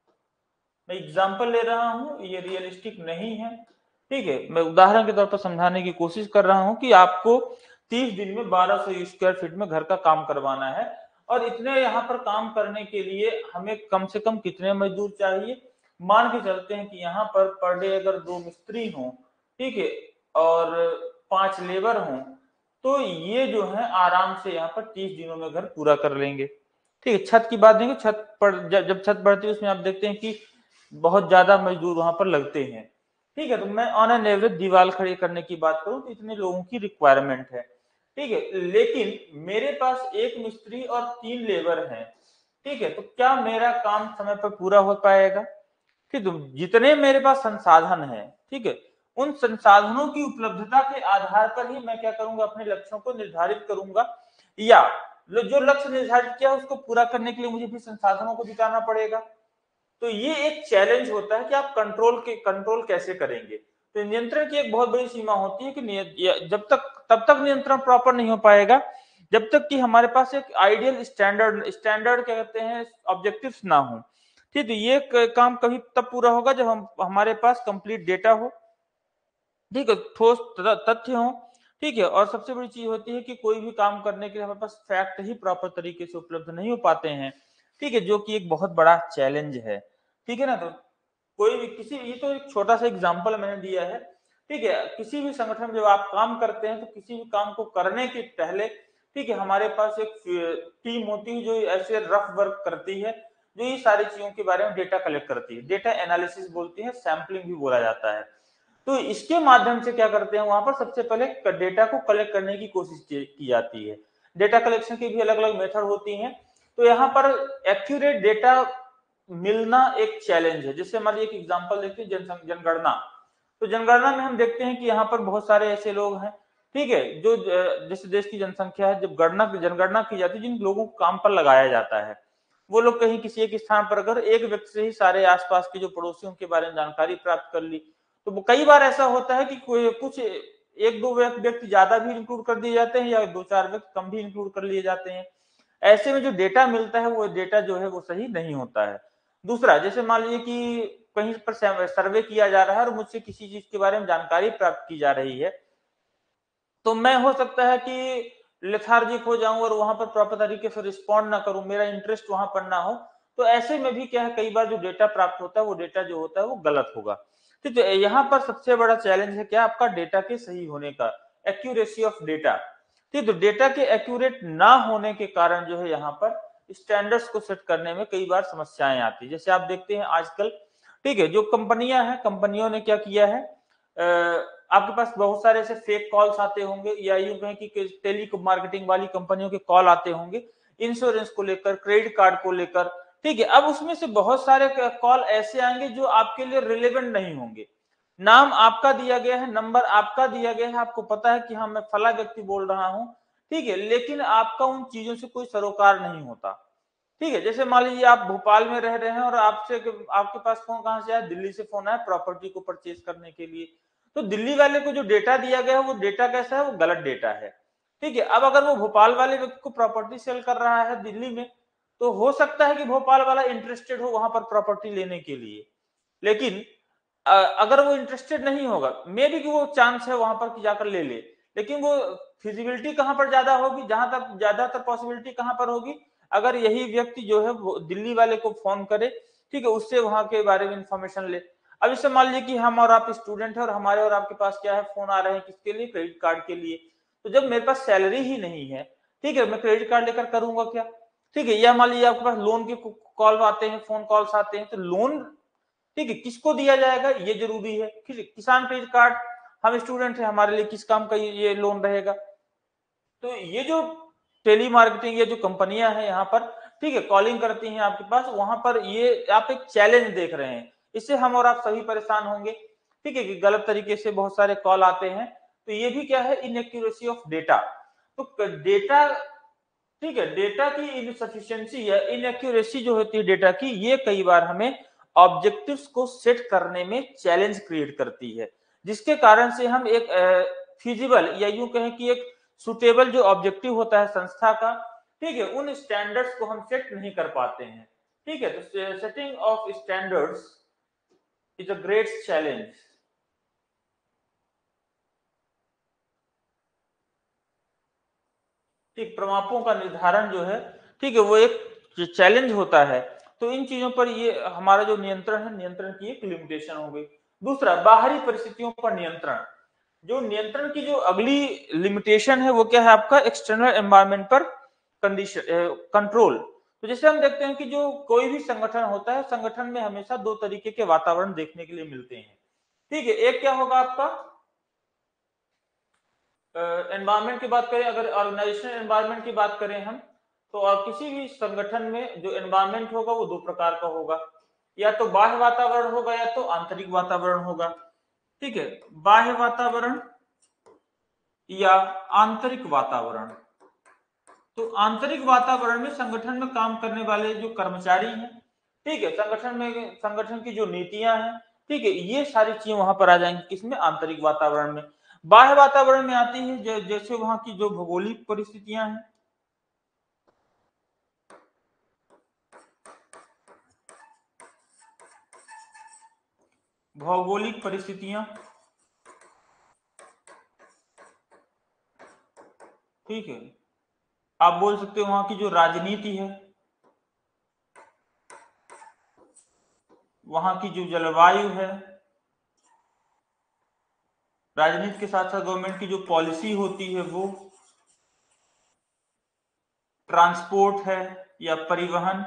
मैं एग्जांपल ले रहा हूं, ये रियलिस्टिक नहीं है, ठीक है, मैं उदाहरण के तौर पर समझाने की कोशिश कर रहा हूं कि आपको 30 दिन में 1200 स्क्वायर फीट में घर का काम करवाना है और इतने यहाँ पर काम करने के लिए हमें कम से कम कितने मजदूर चाहिए। मान के चलते हैं कि यहाँ पर डे अगर 2 मिस्त्री हों, ठीक है, और 5 लेबर हों, तो ये जो है आराम से यहाँ पर 30 दिनों में घर पूरा कर लेंगे, ठीक है। छत की बात देंगे, छत पर जब छत बढ़ती है उसमें आप देखते हैं कि बहुत ज्यादा मजदूर वहां पर लगते हैं, ठीक है। तो मैं ऑन एन एवरेज दीवार खड़ी करने की बात करूं तो इतने लोगों की रिक्वायरमेंट है, ठीक है, लेकिन मेरे पास 1 मिस्त्री और 3 लेबर हैं, ठीक है, तो क्या मेरा काम समय पर पूरा हो पाएगा? ठीक, तो जितने मेरे पास संसाधन है, ठीक है, उन संसाधनों की उपलब्धता के आधार पर ही मैं क्या करूंगा, अपने लक्ष्यों को निर्धारित करूंगा, या जो लक्ष्य निर्धारित किया उसको पूरा करने के लिए मुझे भी संसाधनों को जुटाना पड़ेगा। तो ये एक चैलेंज होता है कि आप कंट्रोल कैसे करेंगे। तो नियंत्रण की एक बहुत बड़ी सीमा होती है कि जब तक तब तक नियंत्रण प्रॉपर नहीं हो पाएगा जब तक कि हमारे पास एक आइडियल स्टैंडर्ड क्या कहते हैं ऑब्जेक्टिव्स ना हो, ठीक है। ये काम कभी तब पूरा होगा जब हमारे पास कंप्लीट डेटा हो, ठीक है, ठोस तथ्य हो, ठीक है, और सबसे बड़ी चीज होती है कि कोई भी काम करने के लिए हमारे पास फैक्ट ही प्रॉपर तरीके से उपलब्ध नहीं हो पाते हैं, ठीक है, जो कि एक बहुत बड़ा चैलेंज है, ठीक है ना। तो कोई भी किसी, ये तो एक छोटा सा एग्जांपल मैंने दिया है, ठीक है। किसी भी संगठन में जब आप काम करते हैं तो किसी भी काम को करने के पहले, ठीक है, हमारे पास एक टीम होती है जो ऐसे रफ वर्क करती है, जो ये सारी चीजों के बारे में डेटा कलेक्ट करती है, डेटा एनालिसिस बोलती है, सैंपलिंग भी बोला जाता है। तो इसके माध्यम से क्या करते हैं, वहां पर सबसे पहले डेटा को कलेक्ट करने की कोशिश की जाती है। डेटा कलेक्शन की भी अलग अलग मेथड होती हैं। तो यहाँ पर एक्यूरेट डेटा मिलना एक चैलेंज है। जैसे हमारी एक एग्जांपल देखते हैं जनगणना। तो जनगणना में हम देखते हैं कि यहाँ पर बहुत सारे ऐसे लोग हैं, ठीक है, जो जिस देश की जनसंख्या है, जब जनगणना की जाती है, जिन लोगों को काम पर लगाया जाता है, वो लोग कहीं किसी एक स्थान पर अगर एक व्यक्ति से ही सारे आसपास के जो पड़ोसियों के बारे में जानकारी प्राप्त कर ली, तो कई बार ऐसा होता है कि कोई कुछ 1-2 व्यक्ति ज्यादा भी इंक्लूड कर दिए जाते हैं या 2-4 व्यक्ति कम भी इंक्लूड कर लिए जाते हैं। ऐसे में जो डेटा मिलता है वो डेटा जो है वो सही नहीं होता है। दूसरा, जैसे मान लीजिए कि कहीं पर सर्वे किया जा रहा है और मुझसे किसी चीज के बारे में जानकारी प्राप्त की जा रही है, तो मैं हो सकता है कि लेथार्जिक हो जाऊं और वहां पर प्रॉपर तरीके से रिस्पॉन्ड ना करूं, मेरा इंटरेस्ट वहां पर ना हो। तो ऐसे में भी क्या है, कई बार जो डेटा प्राप्त होता है वो डेटा जो होता है वो गलत होगा। ठीक है, यहाँ पर सबसे बड़ा चैलेंज है क्या, आपका डेटा के सही होने का, एक्यूरेसी ऑफ डेटा। ठीक, तो डेटा के एक्यूरेट ना होने के कारण जो है यहाँ पर स्टैंडर्ड्स को सेट करने में कई बार समस्याएं आती है। जैसे आप देखते हैं आजकल, ठीक है, जो कंपनियां हैं, कंपनियों ने क्या किया है, आपके पास बहुत सारे ऐसे फेक कॉल्स आते होंगे, या यूं कहें कि टेली मार्केटिंग वाली कंपनियों के कॉल आते होंगे इंश्योरेंस को लेकर, क्रेडिट कार्ड को लेकर, ठीक है। अब उसमें से बहुत सारे कॉल ऐसे आएंगे जो आपके लिए रिलेवेंट नहीं होंगे। नाम आपका दिया गया है, नंबर आपका दिया गया है, आपको पता है कि हाँ मैं फला व्यक्ति बोल रहा हूँ, ठीक है, लेकिन आपका उन चीजों से कोई सरोकार नहीं होता। ठीक है, जैसे मान लीजिए आप भोपाल में रह रहे हैं और आपसे आपके पास फोन कहां से आया, दिल्ली से फोन आया प्रॉपर्टी को परचेज करने के लिए। तो दिल्ली वाले को जो डेटा दिया गया है वो डेटा कैसा है, वो गलत डेटा है। ठीक है, अब अगर वो भोपाल वाले व्यक्ति को प्रॉपर्टी सेल कर रहा है दिल्ली में, तो हो सकता है कि भोपाल वाला इंटरेस्टेड हो वहां पर प्रॉपर्टी लेने के लिए, लेकिन अगर वो इंटरेस्टेड नहीं होगा, मे बी कि वो चांस है वहां पर कि जाकर ले ले, लेकिन वो फिजिबिलिटी कहां पर ज्यादा होगी, जहां तक ज्यादातर पॉसिबिलिटी कहां पर होगी, अगर यही व्यक्ति जो है वो दिल्ली वाले को फोन करे, ठीक है, उससे वहां के बारे में इंफॉर्मेशन ले। अब इससे मान लीजिए कि हम और आप स्टूडेंट है और हमारे और आपके पास क्या है, फोन आ रहे हैं किसके लिए, क्रेडिट कार्ड के लिए। तो जब मेरे पास सैलरी ही नहीं है, ठीक है, मैं क्रेडिट कार्ड लेकर करूंगा क्या। ठीक है, या मान लीजिए आपके पास लोन के कॉल आते हैं, फोन कॉल्स आते हैं, तो लोन, ठीक है, किसको दिया जाएगा ये जरूरी है। किसान क्रेडिट कार्ड, हम स्टूडेंट हैं, हमारे लिए किस काम का ये लोन रहेगा। तो ये जो टेली मार्केटिंग, ये जो कंपनियां हैं यहाँ पर, ठीक है, कॉलिंग करती हैं आपके पास, वहां पर ये आप एक चैलेंज देख रहे हैं, इससे हम और आप सभी परेशान होंगे। ठीक है, कि गलत तरीके से बहुत सारे कॉल आते हैं, तो ये भी क्या है, इनएक्यूरेसी ऑफ डेटा। तो डेटा, ठीक है, डेटा की इनसफिशिएंसी या इनएक्यूरेसी जो होती है डेटा की, ये कई बार हमें ऑब्जेक्टिव्स को सेट करने में चैलेंज क्रिएट करती है, जिसके कारण से हम एक फिजिबल या यूं कहें कि एक सुटेबल जो ऑब्जेक्टिव होता है संस्था का, ठीक है, उन स्टैंडर्ड्स को हम सेट नहीं कर पाते हैं। ठीक है, तो setting of standards is a great challenge. ठीक, प्रमापों का निर्धारण जो है, ठीक है, वो एक चैलेंज होता है। तो इन चीजों पर ये हमारा जो नियंत्रण है, नियंत्रण की एक लिमिटेशन हो गई। दूसरा, बाहरी परिस्थितियों पर नियंत्रण। जो नियंत्रण की जो अगली लिमिटेशन है वो क्या है आपका, एक्सटर्नल एनवायरनमेंट पर कंडीशन कंट्रोल। तो जैसे हम देखते हैं कि जो कोई भी संगठन होता है, संगठन में हमेशा दो तरीके के वातावरण देखने के लिए मिलते हैं। ठीक है, एक क्या होगा आपका एनवायरनमेंट की बात करें, अगर ऑर्गेनाइजेशनल एनवायरनमेंट की बात करें हम, तो और किसी भी संगठन में जो एनवायरनमेंट होगा वो दो प्रकार का होगा, या तो बाह्य वातावरण होगा या तो आंतरिक वातावरण होगा। ठीक है, बाह्य वातावरण या आंतरिक वातावरण। तो आंतरिक वातावरण में संगठन में काम करने वाले जो कर्मचारी हैं, ठीक है, संगठन में संगठन की जो नीतियां हैं, ठीक है, ये सारी चीजें वहां पर आ जाएंगी, किसमें, आंतरिक वातावरण में। बाह्य वातावरण में आती है जैसे वहां की जो भौगोलिक परिस्थितियां हैं, भौगोलिक परिस्थितियां, ठीक है, आप बोल सकते हो वहां की जो राजनीति है, वहां की जो जलवायु है, राजनीति के साथ साथ गवर्नमेंट की जो पॉलिसी होती है वो, ट्रांसपोर्ट है या परिवहन,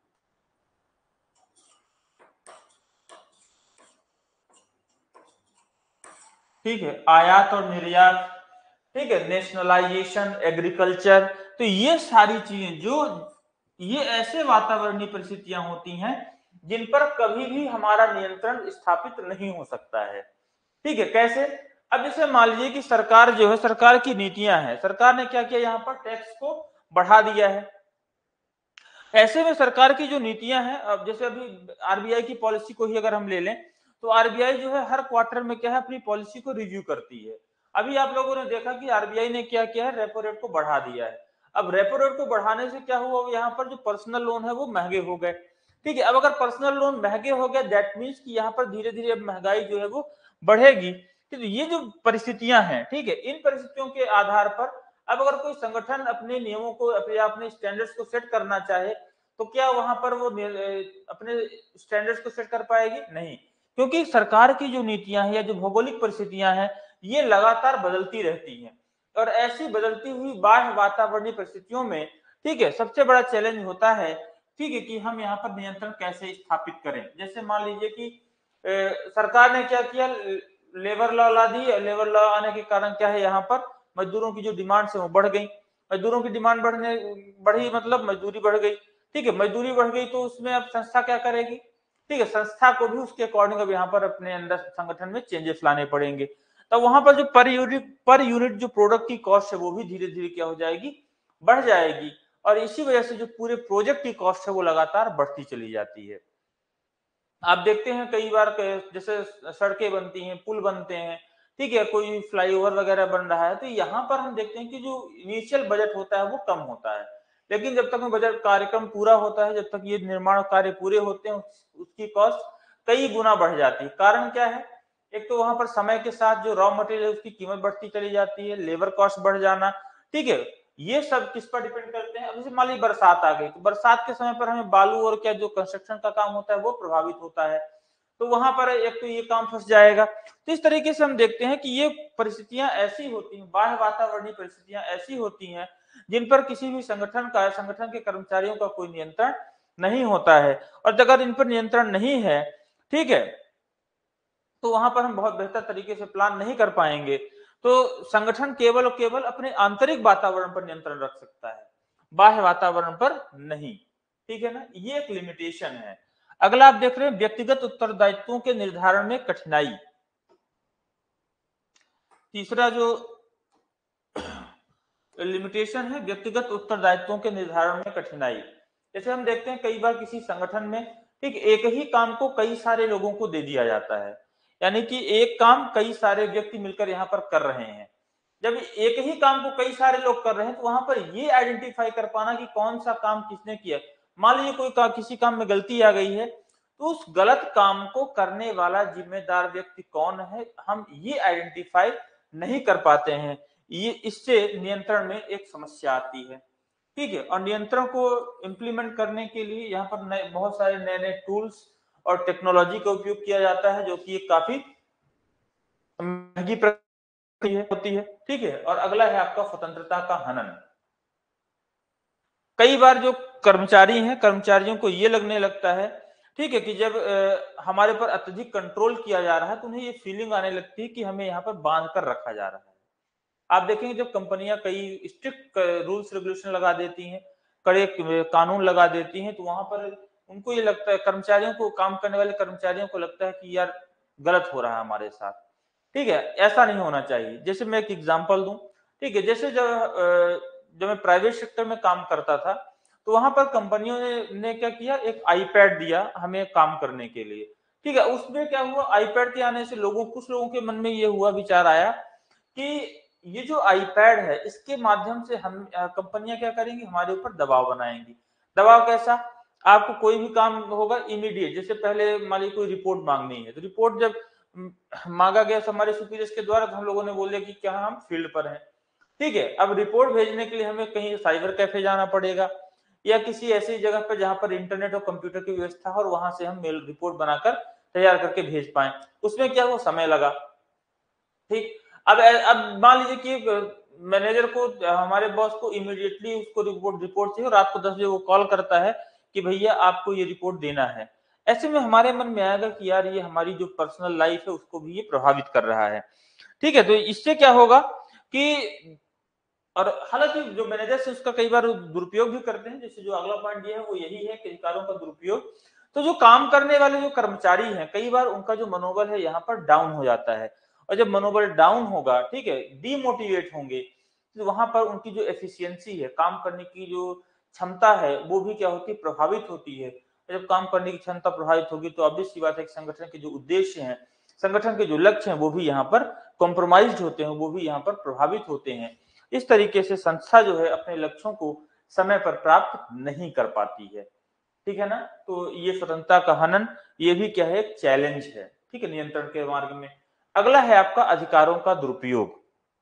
ठीक है, आयात और निर्यात, ठीक है, नेशनलाइजेशन, एग्रीकल्चर। तो ये सारी चीजें जो, ये ऐसे वातावरणीय परिस्थितियां होती हैं जिन पर कभी भी हमारा नियंत्रण स्थापित नहीं हो सकता है। ठीक है, कैसे, अब जैसे मान लीजिए कि सरकार जो है, सरकार की नीतियां हैं, सरकार ने क्या किया, यहाँ पर टैक्स को बढ़ा दिया है। ऐसे में सरकार की जो नीतियां हैं, अब जैसे अभी आरबीआई की पॉलिसी को ही अगर हम ले लें, तो आरबीआई जो है हर क्वार्टर में क्या है, अपनी पॉलिसी को रिव्यू करती है। अभी आप लोगों ने देखा कि आरबीआई ने क्या किया है, रेपो रेट को बढ़ा दिया है। अब रेपो रेट को बढ़ाने से क्या हुआ, यहाँ पर जो पर्सनल लोन है वो महंगे हो गए। ठीक है, अब अगर पर्सनल लोन महंगे हो गए, दैट मीन्स कि यहाँ पर धीरे धीरे महंगाई जो है वो बढ़ेगी। तो ये जो परिस्थितियां हैं, ठीक है, इन परिस्थितियों के आधार पर अब अगर कोई संगठन अपने नियमों को अपने स्टैंडर्ड्स को सेट करना चाहे, तो क्या वहां पर वो अपने स्टैंडर्ड्स को सेट कर पाएगी, नहीं, क्योंकि सरकार की जो नीतियां हैं या जो भौगोलिक परिस्थितियां हैं, ये लगातार बदलती रहती हैं। और ऐसी बदलती हुई बाह्य वातावरणीय परिस्थितियों में, ठीक है, सबसे बड़ा चैलेंज होता है, ठीक है, कि हम यहाँ पर नियंत्रण कैसे स्थापित करें। जैसे मान लीजिए कि सरकार ने क्या किया, लेबर लॉ ला दी, लेबर लॉ आने के कारण क्या है, यहाँ पर मजदूरों की जो डिमांड है वो बढ़ गई। मजदूरों की डिमांड बढ़ी मतलब मजदूरी बढ़ गई। ठीक है, मजदूरी बढ़ गई तो उसमें अब संस्था क्या करेगी, ठीक है, संस्था को भी उसके अकॉर्डिंग अब यहाँ पर अपने अंदर संगठन में चेंजेस लाने पड़ेंगे। तो वहां पर जो पर यूनिट जो प्रोडक्ट की कॉस्ट है वो भी धीरे धीरे क्या हो जाएगी, बढ़ जाएगी। और इसी वजह से जो पूरे प्रोजेक्ट की कॉस्ट है वो लगातार बढ़ती चली जाती है। आप देखते हैं कई बार जैसे सड़कें बनती हैं, पुल बनते हैं, ठीक है, कोई फ्लाईओवर वगैरह बन रहा है, तो यहाँ पर हम देखते हैं कि जो इनिशियल बजट होता है वो कम होता है, लेकिन जब तक बजट कार्यक्रम पूरा होता है, जब तक ये निर्माण कार्य पूरे होते हैं, उसकी कॉस्ट कई गुना बढ़ जाती है। कारण क्या है? एक तो वहां पर समय के साथ जो रॉ मटेरियल है उसकी कीमत बढ़ती चली जाती है, लेबर कॉस्ट बढ़ जाना, ठीक है, ये सब किस पर डिपेंड करते हैं? अब जैसे मान लीजिए बरसात आ गई, तो बरसात के समय पर हमें बालू और क्या जो कंस्ट्रक्शन का काम होता है वो प्रभावित होता है, तो वहां पर एक तो ये काम फंस जाएगा। तो इस तरीके से हम देखते हैं कि ये परिस्थितियां ऐसी होती हैं, बाह्य वातावरणीय परिस्थितियां ऐसी होती हैं जिन पर किसी भी संगठन के कर्मचारियों का कोई नियंत्रण नहीं होता है। और अगर इन पर नियंत्रण नहीं है, ठीक है, तो वहां पर हम बहुत बेहतर तरीके से प्लान नहीं कर पाएंगे। तो संगठन केवल और केवल अपने आंतरिक वातावरण पर नियंत्रण रख सकता है, बाह्य वातावरण पर नहीं, ठीक है ना, ये एक लिमिटेशन है। अगला आप देख रहे हैं व्यक्तिगत उत्तरदायित्वों के निर्धारण में कठिनाई। तीसरा जो लिमिटेशन है व्यक्तिगत उत्तरदायित्वों के निर्धारण में कठिनाई। जैसे हम देखते हैं कई बार किसी संगठन में, ठीक, एक ही काम को कई सारे लोगों को दे दिया जाता है, यानी कि एक काम कई सारे व्यक्ति मिलकर यहाँ पर कर रहे हैं। जब एक ही काम को कई सारे लोग कर रहे हैं तो वहां पर ये आइडेंटिफाई कर पाना कि कौन सा काम किसने किया, मान लीजिए किसी काम में गलती आ गई है, तो उस गलत काम को करने वाला जिम्मेदार व्यक्ति कौन है, हम ये आइडेंटिफाई नहीं कर पाते हैं। ये इससे नियंत्रण में एक समस्या आती है, ठीक है। और नियंत्रण को इम्प्लीमेंट करने के लिए यहाँ पर बहुत सारे नए नए टूल्स और टेक्नोलॉजी का उपयोग किया जाता है, जो कि काफी महंगी प्रक्रिया होती है, ठीक है। और अगला है आपका स्वतंत्रता का हनन। कई बार जो कर्मचारी हैं, कर्मचारियों को ये लगने लगता है, ठीक है, कि जब हमारे पर अत्यधिक कंट्रोल किया जा रहा है तो उन्हें ये फीलिंग आने लगती है कि हमें यहाँ पर बांध कर रखा जा रहा है। आप देखेंगे जब कंपनियां कई स्ट्रिक्ट रूल्स रेगुलेशन लगा देती हैं, कड़े कानून लगा देती हैं, तो वहां पर उनको ये लगता है, कर्मचारियों को, काम करने वाले कर्मचारियों को लगता है कि यार गलत हो रहा है हमारे साथ, ठीक है, ऐसा नहीं होना चाहिए। जैसे मैं एक एग्जांपल दूं, ठीक है, जैसे जब मैं प्राइवेट सेक्टर में काम करता था, तो वहां पर कंपनियों ने क्या किया, एक आईपैड दिया हमें काम करने के लिए, ठीक है। उसमें क्या हुआ, आईपैड के आने से कुछ लोगों के मन में ये हुआ, विचार आया कि ये जो आईपैड है इसके माध्यम से हम कंपनियां क्या करेंगी, हमारे ऊपर दबाव बनाएंगी। दबाव कैसा? आपको कोई भी काम होगा इमीडिएट, जैसे पहले मान लीजिए कोई रिपोर्ट मांगनी है, तो रिपोर्ट जब मांगा गया हमारे सुपीरियर्स के द्वारा, तो हम लोगों ने बोले कि क्या हम फील्ड पर हैं, ठीक है। अब रिपोर्ट भेजने के लिए हमें कहीं साइबर कैफे जाना पड़ेगा, या किसी ऐसी जगह पर जहां पर इंटरनेट और कंप्यूटर की व्यवस्था हो, और वहां से हम मेल रिपोर्ट बनाकर तैयार करके भेज पाए। उसमें क्या वो समय लगा, ठीक। अब मान लीजिए कि मैनेजर को, हमारे बॉस को इमीडिएटली उसको रिपोर्ट चाहिए, रात को 10 बजे वो कॉल करता है कि भैया आपको ये रिपोर्ट देना है। ऐसे में हमारे मन में आएगा कि यार ये हमारी जो पर्सनल लाइफ है उसको भी ये प्रभावित कर रहा है, ठीक है। तो इससे क्या होगा कि, और हालांकि जो मैनेजर है उसका कई बार दुरुपयोग भी करते हैं, जैसे जो अगला पॉइंट ये है वो यही है कि अधिकारों का दुरुपयोग। तो जो काम करने वाले जो कर्मचारी हैं, कई बार उनका जो मनोबल है यहाँ पर डाउन हो जाता है, और जब मनोबल डाउन होगा, ठीक है, डीमोटिवेट होंगे, तो वहां पर उनकी जो एफिशिएंसी है, काम करने की जो क्षमता है, वो भी क्या होती है, प्रभावित होती है। जब काम करने की क्षमता प्रभावित होगी तो ऑब्वियस सी बात है कि संगठन के जो उद्देश्य हैं, संगठन के जो लक्ष्य हैं, वो भी यहाँ पर कॉम्प्रोमाइज होते हैं, वो भी यहाँ पर प्रभावित होते हैं। इस तरीके से संस्था जो है अपने लक्ष्यों को समय पर प्राप्त नहीं कर पाती है, ठीक है ना। तो ये स्वतंत्रता का हनन, ये भी क्या है, एक चैलेंज है, ठीक है, नियंत्रण के मार्ग में। अगला है आपका अधिकारों का दुरुपयोग,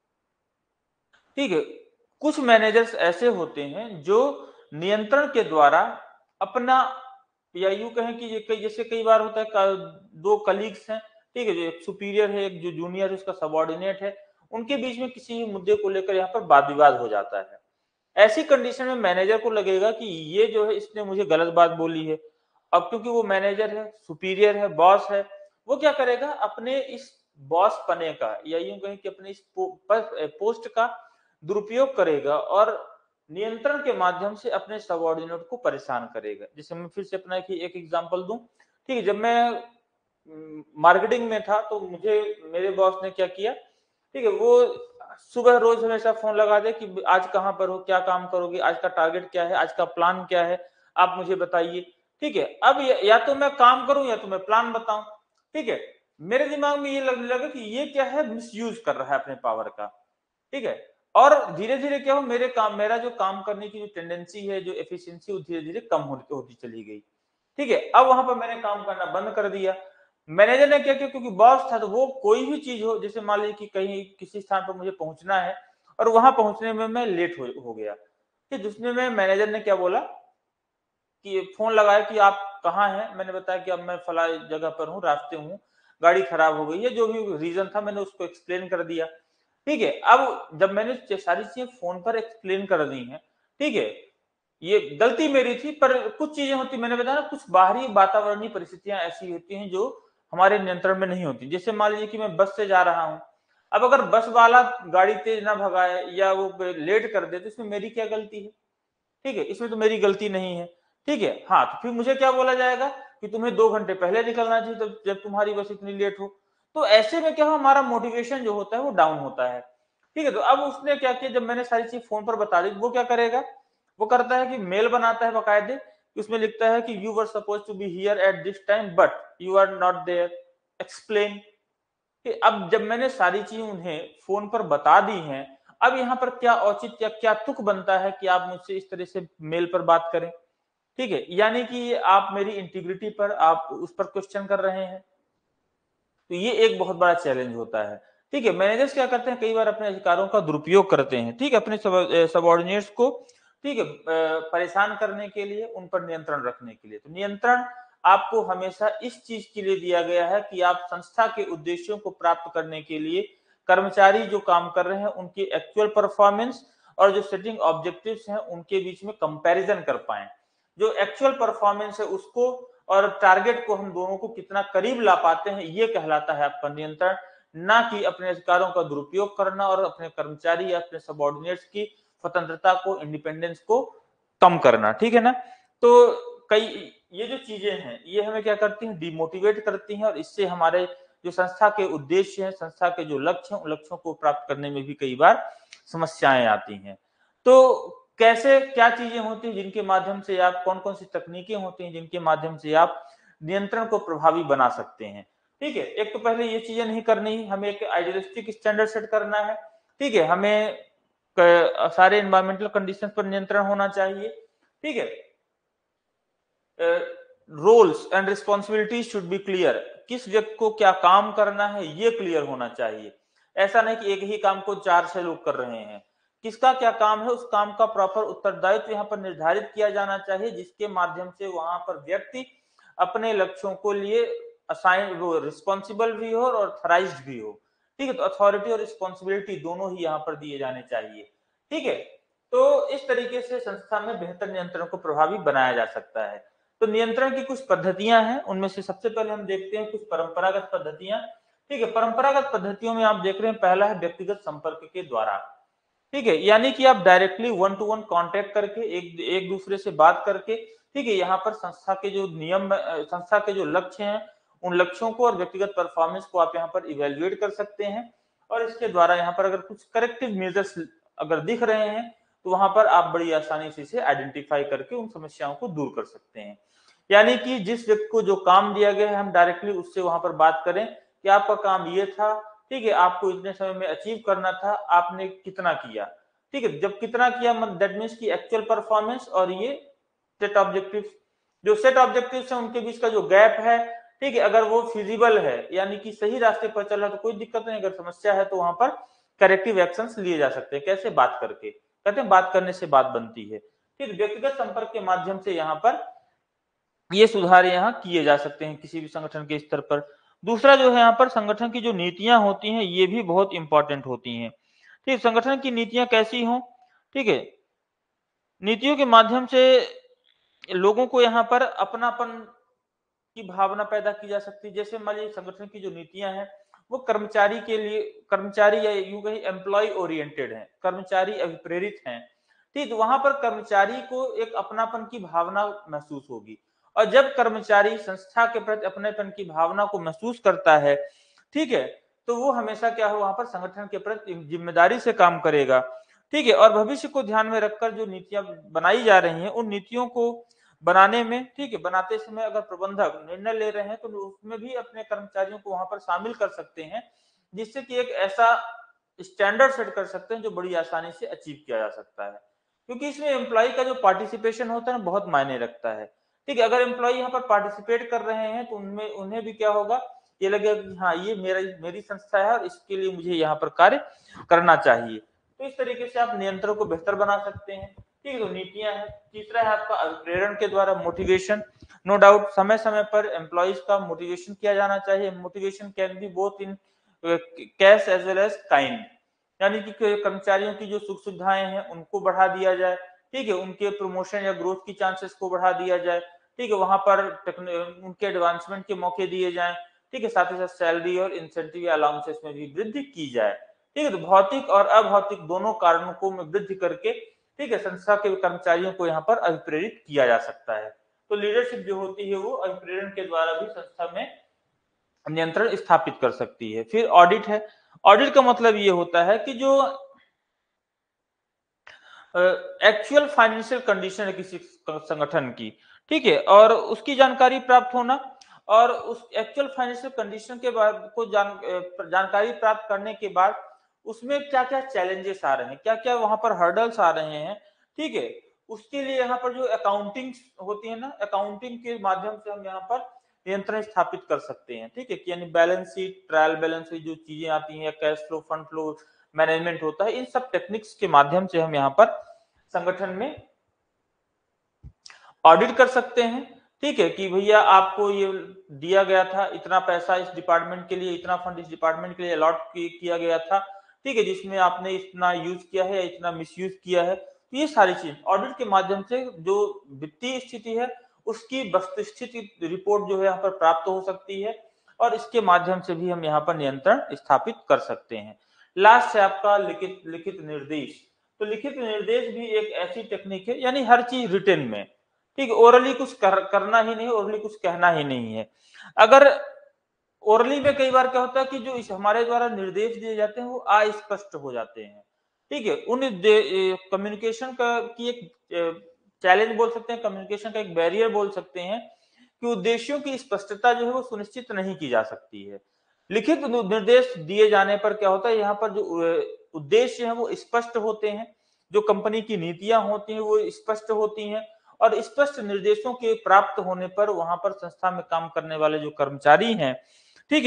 ठीक है। कुछ मैनेजर्स ऐसे होते हैं जो नियंत्रण के द्वारा अपना, या यूं कहें कि जैसे कई बार होता है, दो कलीग्स हैं, ठीक है, जो एक सुपीरियर है, एक जो जूनियर है, उसका सबॉर्डिनेट है, उनके बीच में किसी भी मुद्दे को लेकर यहाँ पर वाद विवाद हो जाता है। ऐसी कंडीशन में मैनेजर को लगेगा कि ये जो है इसने मुझे गलत बात बोली है। अब क्योंकि वो मैनेजर है, सुपीरियर है, बॉस है, वो क्या करेगा, अपने इस बॉस पने का, या यूं कहें कि अपने इस पोस्ट का दुरुपयोग करेगा, और नियंत्रण के माध्यम से अपने सबॉर्डिनेट को परेशान करेगा। जैसे मैं फिर से अपना एक एग्जांपल दूं, ठीक है, जब मैं मार्केटिंग में था तो मुझे मेरे बॉस ने क्या किया, ठीक है, वो सुबह रोज हमेशा फोन लगा दे कि आज कहाँ पर हो, क्या काम करोगे, आज का टारगेट क्या है, आज का प्लान क्या है, आप मुझे बताइए। ठीक है, अब या तो मैं काम करूं या तो मैं प्लान बताऊं। ठीक है, मेरे दिमाग में ये लगने लगा कि ये क्या है, मिसयूज कर रहा है अपने पावर का। ठीक है, और धीरे धीरे क्या हो, मेरा जो काम करने की जो टेंडेंसी है, जो एफिशिएंसी, वो धीरे धीरे कम होती चली गई। ठीक है, अब वहां पर मैंने काम करना बंद कर दिया। मैनेजर ने क्या किया, क्योंकि बॉस था, तो वो कोई भी चीज हो, जैसे मान लीजिए कि कहीं किसी स्थान पर मुझे पहुंचना है और वहां पहुंचने में मैं लेट हो गया, फिर उसमें मैं मैनेजर ने क्या बोला कि फोन लगाया कि आप कहाँ हैं। मैंने बताया कि अब मैं फला जगह पर हूँ, रास्ते हूँ, गाड़ी खराब हो गई है, जो भी रीजन था मैंने उसको एक्सप्लेन कर दिया। ठीक है, अब जब मैंने सारी चीजें फोन पर एक्सप्लेन कर दी हैं, ठीक है, ये गलती मेरी थी, पर कुछ चीजें होती, मैंने बताया ना, कुछ बाहरी वातावरणीय परिस्थितियां ऐसी होती हैं जो हमारे नियंत्रण में नहीं होती। जैसे मान लीजिए कि मैं बस से जा रहा हूँ, अब अगर बस वाला गाड़ी तेज ना भगाए या वो लेट कर दे, तो इसमें मेरी क्या गलती है? ठीक है, इसमें तो मेरी गलती नहीं है। ठीक है, हाँ, तो फिर मुझे क्या बोला जाएगा कि तुम्हें 2 घंटे पहले निकलना चाहिए, तो जब तुम्हारी बस इतनी लेट हो। तो ऐसे में क्या हो, हमारा मोटिवेशन जो होता है वो डाउन होता है। ठीक है, तो अब उसने क्या किया, जब मैंने सारी चीज फोन पर बता दी, वो क्या करेगा, वो करता है कि मेल बनाता है बकायदे, उसमें लिखता है कि you were suppose to be here at this time but you are not there, explain. कि अब जब मैंने सारी चीजें उन्हें फोन पर बता दी हैं, अब यहाँ पर क्या औचित्य, क्या तुक बनता है कि आप मुझसे इस तरह से मेल पर बात करें। ठीक है, यानी कि आप मेरी इंटीग्रिटी पर, आप उस पर क्वेश्चन कर रहे हैं। तो ये एक बहुत बड़ा चैलेंज होता है। ठीक है, मैनेजर्स क्या करते हैं, कई बार अपने अधिकारों का दुरुपयोग करते हैं। ठीक है, अपने सबऑर्डिनेट्स को, ठीक है, परेशान करने के लिए, उन पर नियंत्रण रखने के लिए। तो नियंत्रण आपको हमेशा इस चीज के लिए दिया गया है कि आप संस्था के उद्देश्यों को प्राप्त करने के लिए कर्मचारी जो काम कर रहे हैं उनकी एक्चुअल परफॉर्मेंस और जो सेटिंग ऑब्जेक्टिव्स हैं उनके बीच में कंपैरिजन कर पाए। जो एक्चुअल परफॉर्मेंस है उसको और टारगेट को हम दोनों को कितना करीब ला पाते हैं, ये कहलाता है आपका नियंत्रण। ना कि अपने अधिकारों का दुरुपयोग करना और अपने कर्मचारी या अपने सबऑर्डिनेट्स की स्वतंत्रता को, इंडिपेंडेंस को कम करना। ठीक है ना? तो कई ये जो चीजें हैं ये हमें क्या करती हैं, डिमोटिवेट करती हैं, और इससे हमारे जो संस्था के उद्देश्य हैं, संस्था के जो लक्ष्य हैं, उन लक्ष्यों को प्राप्त करने में भी कई बार समस्याएं आती हैं। तो कैसे, क्या चीजें होती हैं जिनके माध्यम से आप, कौन कौन सी तकनीकें होती हैं जिनके माध्यम से आप नियंत्रण को प्रभावी बना सकते हैं? ठीक है, एक तो पहले ये चीजें नहीं करनी, हमें एक आइडियलिस्टिक स्टैंडर्ड सेट करना है। ठीक है, हमें सारे एनवायरमेंटल कंडीशंस पर नियंत्रण होना चाहिए। ठीक है, roles and responsibilities should be clear, किस व्यक्ति को क्या काम करना है ये क्लियर होना चाहिए। ऐसा नहीं कि एक ही काम को 4-6 लोग कर रहे हैं, किसका क्या काम है, उस काम का प्रॉपर उत्तरदायित्व यहाँ पर निर्धारित किया जाना चाहिए, जिसके माध्यम से वहां पर व्यक्ति अपने लक्ष्यों को लिए असाइन, वो रिस्पॉन्सिबल भी हो और ऑथराइज्ड भी हो। ठीक है, तो अथॉरिटी और रिस्पॉन्सिबिलिटी दोनों ही यहाँ पर दिए जाने चाहिए। ठीक है, तो इस तरीके से संस्था में बेहतर नियंत्रण को प्रभावी बनाया जा सकता है। तो नियंत्रण की कुछ पद्धतियां हैं, उनमें से सबसे पहले हम देखते हैं कुछ परंपरागत पद्धतियां। ठीक है, परंपरागत पद्धतियों में आप देख रहे हैं, पहला है व्यक्तिगत संपर्क के द्वारा। ठीक है, यानी कि आप directly one to one contact करके, एक दूसरे से बात करके, ठीक है, यहाँ पर संस्था के जो नियम, संस्था के जो लक्ष्य हैं, उन लक्ष्यों को और व्यक्तिगत परफॉर्मेंस को आप यहाँ पर इवेल्युएट कर सकते हैं। और इसके द्वारा यहाँ पर अगर कुछ करेक्टिव मेजर्स अगर दिख रहे हैं, तो वहां पर आप बड़ी आसानी से इसे आइडेंटिफाई करके उन समस्याओं को दूर कर सकते हैं। यानी कि जिस व्यक्ति को जो काम दिया गया है, हम डायरेक्टली उससे वहां पर बात करें कि आपका काम ये था, ठीक है, आपको इतने समय में अचीव करना था, आपने कितना किया। ठीक है, जब कितना किया दैट मीन्स की एक्चुअल परफॉर्मेंस और ये सेट ऑब्जेक्टिव्स, जो सेट ऑब्जेक्टिव्स है उनके बीच का जो गैप है, ठीक है, अगर वो फिजिबल है यानी कि सही रास्ते पर चल रहा है तो कोई दिक्कत नहीं, अगर समस्या है तो वहां पर करेक्टिव एक्शंस लिए जा सकते हैं। कैसे? बात करके, कहते हैं बात करने से बात बनती है। ठीक, व्यक्तिगत संपर्क के माध्यम से यहाँ पर ये सुधार यहाँ किए जा सकते हैं किसी भी संगठन के स्तर पर। दूसरा जो है, यहाँ पर संगठन की जो नीतियां होती हैं ये भी बहुत इंपॉर्टेंट होती हैं। ठीक, संगठन की नीतियां कैसी हों? ठीक है, नीतियों के माध्यम से लोगों को यहाँ पर अपनापन की भावना पैदा की जा सकती है। जैसे मान लीजिए संगठन की जो नीतियां हैं वो कर्मचारी के लिए, कर्मचारी या यूं कहीं एम्प्लॉय ओरिएंटेड है, कर्मचारी अभिप्रेरित हैं। ठीक, वहां पर कर्मचारी को एक अपनापन की भावना महसूस होगी, और जब कर्मचारी संस्था के प्रति अपनेपन की भावना को महसूस करता है, ठीक है, तो वो हमेशा क्या है, वहां पर संगठन के प्रति जिम्मेदारी से काम करेगा। ठीक है, और भविष्य को ध्यान में रखकर जो नीतियां बनाई जा रही हैं, उन नीतियों को बनाने में, ठीक है, बनाते समय अगर प्रबंधक निर्णय ले रहे हैं तो उसमें भी अपने कर्मचारियों को वहां पर शामिल कर सकते हैं, जिससे कि एक ऐसा स्टैंडर्ड सेट कर सकते हैं जो बड़ी आसानी से अचीव किया जा सकता है। क्योंकि इसमें एम्प्लॉय का जो पार्टिसिपेशन होता है ना, बहुत मायने रखता है। ठीक है, अगर एम्प्लॉय यहाँ पर पार्टिसिपेट कर रहे हैं तो उनमें उन्हें भी क्या होगा, ये लगेगा कि हाँ, ये मेरी संस्था है और इसके लिए मुझे यहाँ पर कार्य करना चाहिए। तो इस तरीके से आप नियंत्रण को बेहतर बना सकते हैं। ठीक है, तो नीतियां हैं। तीसरा है आपका प्रेरण के द्वारा मोटिवेशन। नो डाउट समय समय पर एम्प्लॉइज का मोटिवेशन किया जाना चाहिए। Motivation can be both in cash as well as kind, यानी कि कर्मचारियों की जो सुख सुविधाएं हैं उनको बढ़ा दिया जाए। ठीक है, उनके प्रमोशन या ग्रोथ की चांसेस को बढ़ा दिया जाए। ठीक है, वहां पर उनके एडवांसमेंट के मौके दिए जाएं। ठीक है, साथ ही साथ सैलरी और इंसेंटिव अलाउंसेस में भी वृद्धि की जाए। ठीक है, तो भौतिक और अभौतिक दोनों कारणों को में वृद्धि करके, ठीक है, संस्था के कर्मचारियों को यहाँ पर अभिप्रेरित किया जा सकता है। तो लीडरशिप जो होती है वो अभिप्रेरण के द्वारा भी संस्था में नियंत्रण स्थापित कर सकती है। फिर ऑडिट है। ऑडिट का मतलब ये होता है कि जो एक्चुअल फाइनेंशियल कंडीशन है किसी संगठन की, ठीक है, और उसकी जानकारी प्राप्त होना, और उस एक्चुअल फाइनेंशियल कंडीशन के बाद को जानकारी प्राप्त करने के बाद उसमें क्या क्या चैलेंजेस आ रहे हैं, क्या क्या वहां पर हर्डल्स आ रहे हैं। ठीक है, उसके लिए यहाँ पर जो अकाउंटिंग होती है ना, अकाउंटिंग के माध्यम से हम यहाँ पर नियंत्रण स्थापित कर सकते हैं। ठीक है, यानी balance sheet, trial balance sheet जो चीजें आती हैं, cash flow, fund flow management होता है, इन सब टेक्निक्स के माध्यम से हम यहाँ पर संगठन में ऑडिट कर सकते हैं। ठीक है, कि भैया आपको ये दिया गया था, इतना पैसा इस डिपार्टमेंट के लिए, इतना फंड इस डिपार्टमेंट के लिए अलॉट किया गया था। ठीक है, जिसमें आपने इतना यूज किया है या इतना मिसयूज किया है। तो ये सारी चीज ऑडिट के माध्यम से जो वित्तीय स्थिति है उसकी वस्तुस्थिति रिपोर्ट जो है यहाँ पर प्राप्त हो सकती है, और इसके माध्यम से भी हम यहाँ पर नियंत्रण स्थापित कर सकते हैं। लास्ट है आपका लिखित लिखित निर्देश। तो लिखित निर्देश भी एक ऐसी टेक्निक है, यानी हर चीज रिटन में। ठीक है, ओरली कुछ करना ही नहीं, ओरली कुछ कहना ही नहीं है। अगर ओरली में कई बार क्या होता है कि जो इस हमारे द्वारा निर्देश दिए जाते हैं वो अस्पष्ट हो जाते हैं। ठीक है, उन कम्युनिकेशन का की एक चैलेंज बोल सकते हैं, कम्युनिकेशन का एक बैरियर बोल सकते हैं, कि उद्देश्यों की स्पष्टता जो है वो सुनिश्चित नहीं की जा सकती है। लिखित निर्देश दिए जाने पर क्या होता है, यहाँ पर जो उद्देश्य है वो स्पष्ट होते हैं, जो कंपनी की नीतियां होती हैं वो स्पष्ट होती हैं, और स्पष्ट निर्देशों के प्राप्त होने पर वहां पर संस्था में काम करने वाले जो कर्मचारी हैं, ठीक है,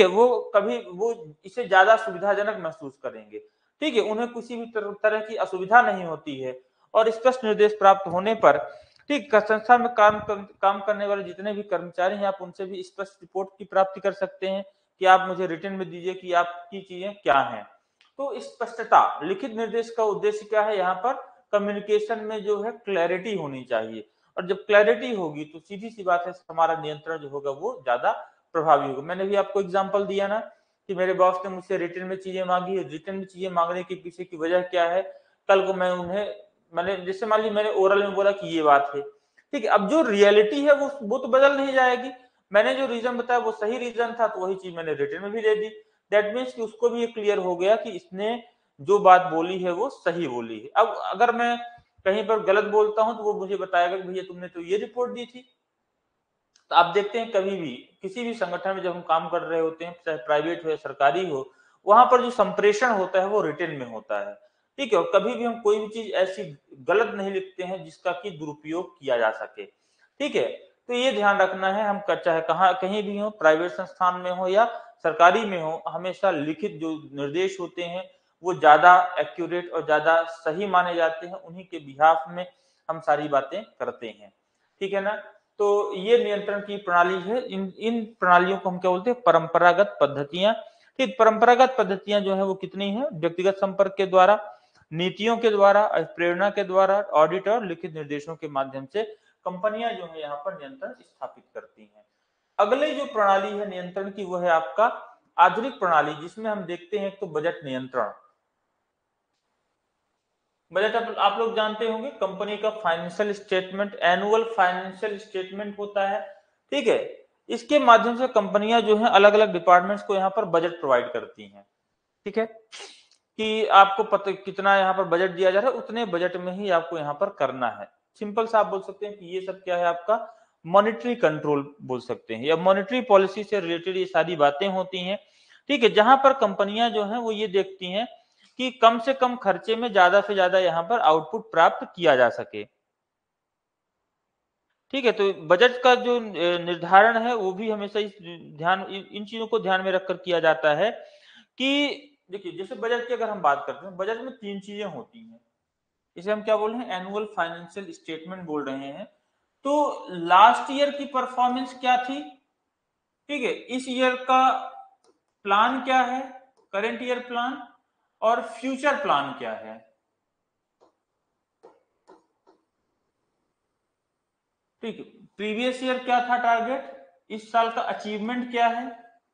वो इसे ज्यादा सुविधाजनक महसूस करेंगे। ठीक है, उन्हें किसी भी तरह की असुविधा नहीं होती है, और स्पष्ट निर्देश प्राप्त होने पर, ठीक, संस्था में काम करने वाले जितने भी कर्मचारी हैं, आप उनसे भी स्पष्ट रिपोर्ट की प्राप्ति कर सकते हैं कि आप मुझे रिटर्न में दीजिए कि आपकी चीजें क्या हैं। तो स्पष्टता, लिखित निर्देश का उद्देश्य क्या है, यहाँ पर कम्युनिकेशन में जो है क्लैरिटी होनी चाहिए, और जब क्लैरिटी होगी तो सीधी सी बात है, हमारा नियंत्रण जो होगा वो ज्यादा प्रभावी होगा। मैंने भी आपको एग्जांपल दिया ना कि मेरे बॉस ने मुझसे रिटर्न में चीजें मांगी, रिटर्न में चीजें मांगने के पीछे की वजह क्या है, कल को मैंने जैसे मान ली मैंने ओरल में बोला कि ये बात है, ठीक है, अब जो रियलिटी है वो तो बदल नहीं जाएगी। मैंने जो रीजन बताया वो सही रीजन था, तो वही चीज मैंने रिटर्न में भी दे दी। दैट मीन्स कि उसको भी ये क्लियर हो गया कि इसने जो बात बोली है वो सही बोली है। अब अगर मैं कहीं पर गलत बोलता हूं तो वो मुझे बताएगा कि भैया तुमने तो ये रिपोर्ट दी थी। तो आप देखते हैं कभी भी किसी भी संगठन में जब हम काम कर रहे होते हैं, चाहे प्राइवेट हो या सरकारी हो, वहां पर जो संप्रेषण होता है वो रिटर्न में होता है। ठीक है, और कभी भी हम कोई भी चीज ऐसी गलत नहीं लिखते हैं जिसका कि दुरुपयोग किया जा सके। ठीक है, तो ये ध्यान रखना है, हम चाहे कहाँ कहीं भी हो, प्राइवेट संस्थान में हो या सरकारी में हो, हमेशा लिखित जो निर्देश होते हैं वो ज्यादा एक्यूरेट और ज्यादा सही माने जाते हैं, उन्हीं के बिहाफ में हम सारी बातें करते हैं। ठीक है ना। तो ये नियंत्रण की प्रणाली है। इन प्रणालियों को हम क्या बोलते हैं, परंपरागत पद्धतियां। ठीक, परंपरागत पद्धतियां जो है वो कितनी है, व्यक्तिगत संपर्क के द्वारा, नीतियों के द्वारा, प्रेरणा के द्वारा, ऑडिट और लिखित निर्देशों के माध्यम से कंपनियां जो है यहाँ पर नियंत्रण स्थापित करती हैं। अगले जो प्रणाली है नियंत्रण की वो है आपका आधुनिक प्रणाली, जिसमें हम देखते हैं तो बजट नियंत्रण। बजट आप लोग जानते होंगे, कंपनी का financial statement, annual financial statement होता है। ठीक है, इसके माध्यम से कंपनियां जो है अलग अलग डिपार्टमेंट्स को यहाँ पर बजट प्रोवाइड करती हैं। ठीक है, कि आपको पता कितना यहाँ पर बजट दिया जा रहा है, उतने बजट में ही आपको यहाँ पर करना है। सिंपल सा आप बोल सकते हैं कि ये सब क्या है, आपका मॉनिटरी कंट्रोल बोल सकते हैं, या मॉनिटरी पॉलिसी से रिलेटेड ये सारी बातें होती हैं। ठीक है, जहां पर कंपनियां जो है वो ये देखती हैं कि कम से कम खर्चे में ज्यादा से ज्यादा यहाँ पर आउटपुट प्राप्त किया जा सके। ठीक है, तो बजट का जो निर्धारण है वो भी हमेशा इस ध्यान इन चीजों को ध्यान में रखकर किया जाता है कि देखिए, जैसे बजट की अगर हम बात करते हैं, बजट में 3 चीजें होती हैं। इसे हम क्या बोल रहे हैं, एनुअल फाइनेंशियल स्टेटमेंट बोल रहे हैं। तो लास्ट ईयर की परफॉर्मेंस क्या थी, ठीक है, इस ईयर का प्लान क्या है, करंट ईयर प्लान, और फ्यूचर प्लान क्या है। ठीक है, प्रीवियस ईयर क्या था टारगेट, इस साल का अचीवमेंट क्या है,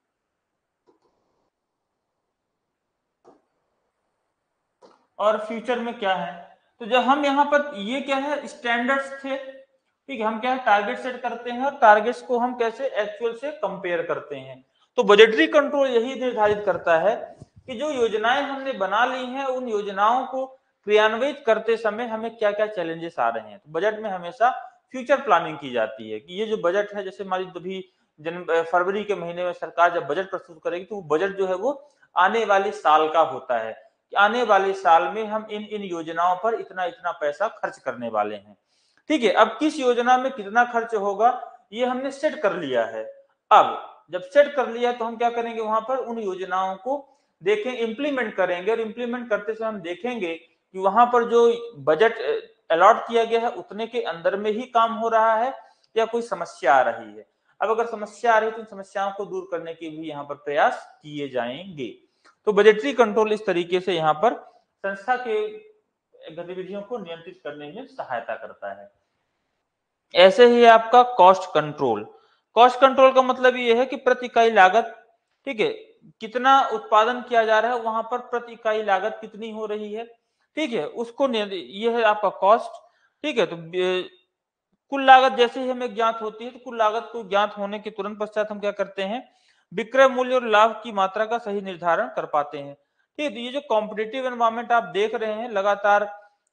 और फ्यूचर में क्या है। तो जब हम यहाँ पर ये क्या है, स्टैंडर्ड्स थे। ठीक है, हम क्या है, टारगेट सेट करते हैं और टारगेट्स को हम कैसे एक्चुअल से कंपेयर करते हैं। तो बजटरी कंट्रोल यही निर्धारित करता है कि जो योजनाएं हमने बना ली हैं, उन योजनाओं को क्रियान्वित करते समय हमें क्या क्या चैलेंजेस आ रहे हैं। तो बजट में हमेशा फ्यूचर प्लानिंग की जाती है कि ये जो बजट है, जैसे हमारी अभी फरवरी के महीने में सरकार जब बजट प्रस्तुत करेगी, तो वो बजट जो है वो आने वाले साल का होता है कि आने वाले साल में हम इन इन योजनाओं पर इतना इतना पैसा खर्च करने वाले हैं। ठीक है, अब किस योजना में कितना खर्च होगा ये हमने सेट कर लिया है। अब जब सेट कर लिया तो हम क्या करेंगे, वहां पर उन योजनाओं को देखें, इंप्लीमेंट करेंगे, और इंप्लीमेंट करते समय हम देखेंगे कि वहां पर जो बजट अलॉट किया गया है उतने के अंदर में ही काम हो रहा है या कोई समस्या आ रही है। अब अगर समस्या आ रही है तो समस्याओं को दूर करने के भी यहाँ पर प्रयास किए जाएंगे। तो बजटरी कंट्रोल इस तरीके से यहाँ पर संस्था के गतिविधियों को नियंत्रित करने में सहायता करता है। ऐसे ही आपका कॉस्ट कंट्रोल। कॉस्ट कंट्रोल का मतलब ये है कि प्रति इकाई लागत, ठीक है, कितना उत्पादन किया जा रहा है, वहां पर प्रति इकाई लागत कितनी हो रही है। ठीक है, उसको ये है आपका कॉस्ट। ठीक है, तो कुल लागत जैसे ही हमें ज्ञात होती है, तो कुल लागत को ज्ञात होने के तुरंत पश्चात हम क्या करते हैं, विक्रय मूल्य और लाभ की मात्रा का सही निर्धारण कर पाते हैं। ठीक है, तो ये जो कॉम्पिटिटिव एनवायरमेंट आप देख रहे हैं, लगातार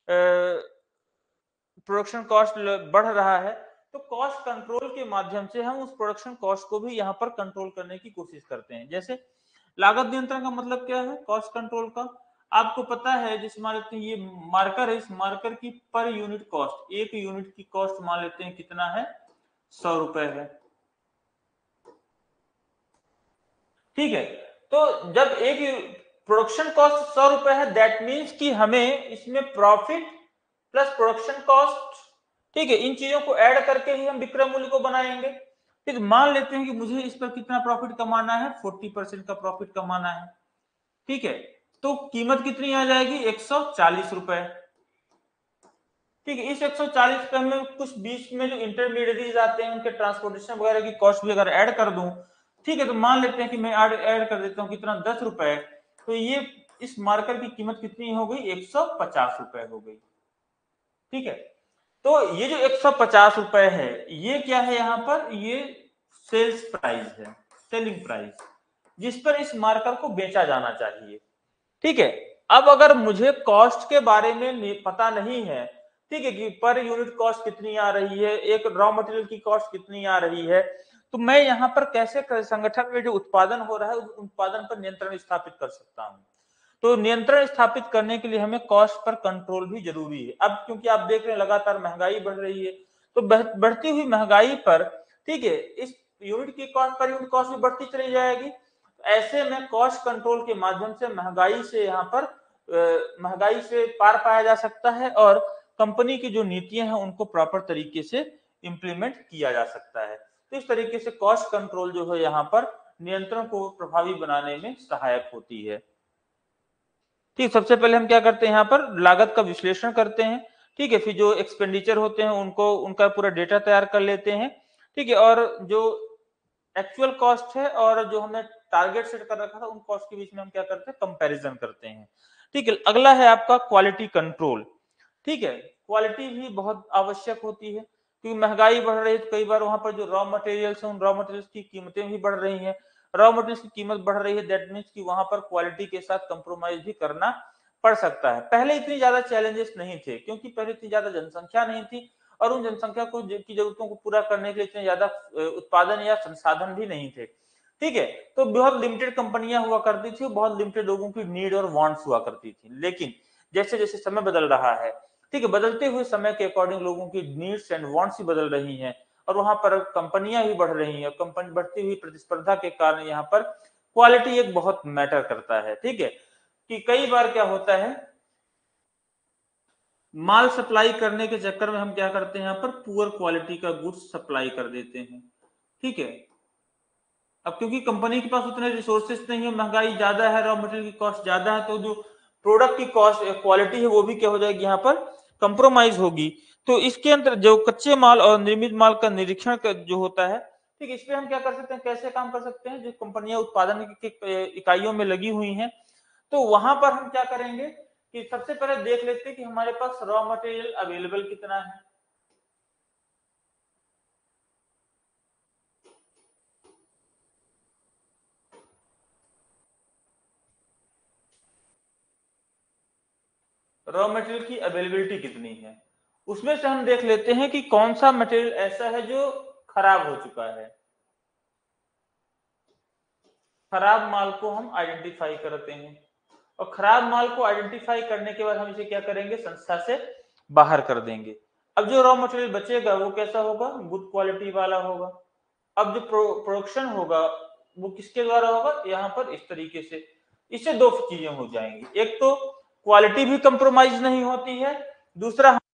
प्रोडक्शन कॉस्ट बढ़ रहा है, तो कॉस्ट कंट्रोल के माध्यम से हम उस प्रोडक्शन कॉस्ट को भी यहाँ पर कंट्रोल करने की कोशिश करते हैं। जैसे लागत नियंत्रण का मतलब क्या है, कॉस्ट कंट्रोल का आपको पता है, जैसे मान लेते हैं ये मार्कर है, इस मार्कर की पर यूनिट कॉस्ट, एक यूनिट की कॉस्ट मान लेते हैं कितना है, 100 रुपए है। ठीक है, तो जब एक प्रोडक्शन कॉस्ट 100 रुपए है, दैट मीन्स कि हमें इसमें प्रॉफिट प्लस प्रोडक्शन कॉस्ट, ठीक है, इन चीजों को ऐड करके ही हम विक्रय मूल्य को बनाएंगे। ठीक, मान लेते हैं कि मुझे इस पर कितना प्रॉफिट कमाना है, 40% का प्रॉफिट कमाना है। ठीक है, तो कीमत कितनी आ जाएगी, 140 रुपए। ठीक है, इस 140 पे में कुछ बीच में जो इंटरमीडिएटरीज आते हैं, उनके ट्रांसपोर्टेशन वगैरह की कॉस्ट भी अगर ऐड कर दूं, ठीक है, तो मान लेते हैं कि मैं ऐड कर देता हूं कितना, 10 रुपए। तो ये इस मार्कर की कीमत कितनी हो गई, 150 रुपए हो गई। ठीक है, तो ये जो 150 रुपए है, ये क्या है, यहाँ पर ये सेल्स प्राइस है, सेलिंग प्राइस, जिस पर इस मार्कर को बेचा जाना चाहिए। ठीक है, अब अगर मुझे कॉस्ट के बारे में पता नहीं है, ठीक है, कि पर यूनिट कॉस्ट कितनी आ रही है, एक रॉ मटेरियल की कॉस्ट कितनी आ रही है, तो मैं यहाँ पर कैसे संगठन में जो उत्पादन हो रहा है उस उत्पादन पर नियंत्रण स्थापित कर सकता हूँ। तो नियंत्रण स्थापित करने के लिए हमें कॉस्ट पर कंट्रोल भी जरूरी है। अब क्योंकि आप देख रहे हैं लगातार महंगाई बढ़ रही है, तो बढ़ती हुई महंगाई पर, ठीक है, इस यूनिट की कॉस्ट पर यूनिट कॉस्ट भी बढ़ती चली जाएगी। ऐसे में कॉस्ट कंट्रोल के माध्यम से महंगाई से यहाँ पर महंगाई से पार पाया जा सकता है, और कंपनी की जो नीतियां हैं उनको प्रॉपर तरीके से इंप्लीमेंट किया जा सकता है। तो इस तरीके से कॉस्ट कंट्रोल जो है यहाँ पर नियंत्रण को प्रभावी बनाने में सहायक होती है। ठीक, सबसे पहले हम क्या करते हैं, यहाँ पर लागत का विश्लेषण करते हैं। ठीक है, फिर जो एक्सपेंडिचर होते हैं उनको, उनका पूरा डेटा तैयार कर लेते हैं। ठीक है, और जो एक्चुअल कॉस्ट है और जो हमने टारगेट सेट कर रखा था, उन कॉस्ट के बीच में हम क्या करते हैं, कंपैरिजन करते हैं। ठीक है, अगला है आपका क्वालिटी कंट्रोल। ठीक है, क्वालिटी भी बहुत आवश्यक होती है। क्योंकि महंगाई बढ़ रही है तो कई बार वहां पर जो रॉ मटेरियल्स है उन रॉ मटेरियल्स की कीमतें भी बढ़ रही हैं। रॉ मटेरियल्स की कीमत बढ़ रही है, दैट मीन्स कि वहां पर क्वालिटी के साथ कंप्रोमाइज भी करना पड़ सकता है। पहले इतनी ज्यादा चैलेंजेस नहीं थे, क्योंकि पहले इतनी ज्यादा जनसंख्या नहीं थी और उन जनसंख्या को की जरूरतों को पूरा करने के लिए इतने ज्यादा उत्पादन या संसाधन भी नहीं थे। ठीक है, तो बहुत लिमिटेड कंपनियां हुआ करती थी, बहुत लिमिटेड लोगों की नीड और वांट्स हुआ करती थी। लेकिन जैसे जैसे समय बदल रहा है, ठीक है, बदलते हुए समय के अकॉर्डिंग लोगों की नीड्स एंड वांट्स ही बदल रही हैं और वहां पर कंपनियां भी बढ़ रही हैं। कंपनी बढ़ती हुई प्रतिस्पर्धा के कारण यहाँ पर क्वालिटी एक बहुत मैटर करता है। ठीक है, कि कई बार क्या होता है, माल सप्लाई करने के चक्कर में हम क्या करते हैं, यहाँ पर पुअर क्वालिटी का गुड्स सप्लाई कर देते हैं। ठीक है, अब क्योंकि कंपनी के पास उतने रिसोर्सेस नहीं है, महंगाई ज्यादा है, रॉ मटेरियल की कॉस्ट ज्यादा है, तो जो प्रोडक्ट की कॉस्ट क्वालिटी है वो भी क्या हो जाएगी, यहाँ पर कंप्रोमाइज होगी। तो इसके अंदर जो कच्चे माल और निर्मित माल का निरीक्षण जो होता है, ठीक है, इस पे हम क्या कर सकते हैं, कैसे काम कर सकते हैं, जो कंपनियां उत्पादन की इकाइयों में लगी हुई हैं, तो वहां पर हम क्या करेंगे कि सबसे पहले देख लेते हैं कि हमारे पास रॉ मटेरियल अवेलेबल कितना है। रॉ मटेरियल की अवेलेबिलिटी कितनी है, उसमें से हम देख लेते हैं कि कौन सा मटेरियल ऐसा है जो खराब हो चुका है। खराब माल को हम आइडेंटिफाई करते हैं और खराब माल को आइडेंटिफाई करने के बाद हम इसे क्या करेंगे, संस्था से बाहर कर देंगे। अब जो रॉ मटेरियल बचेगा वो कैसा होगा, गुड क्वालिटी वाला होगा। अब जो प्रोडक्शन होगा वो किसके द्वारा होगा, यहाँ पर इस तरीके से। इससे दो चीजें हो जाएंगी, एक तो क्वालिटी भी कंप्रोमाइज नहीं होती है, दूसरा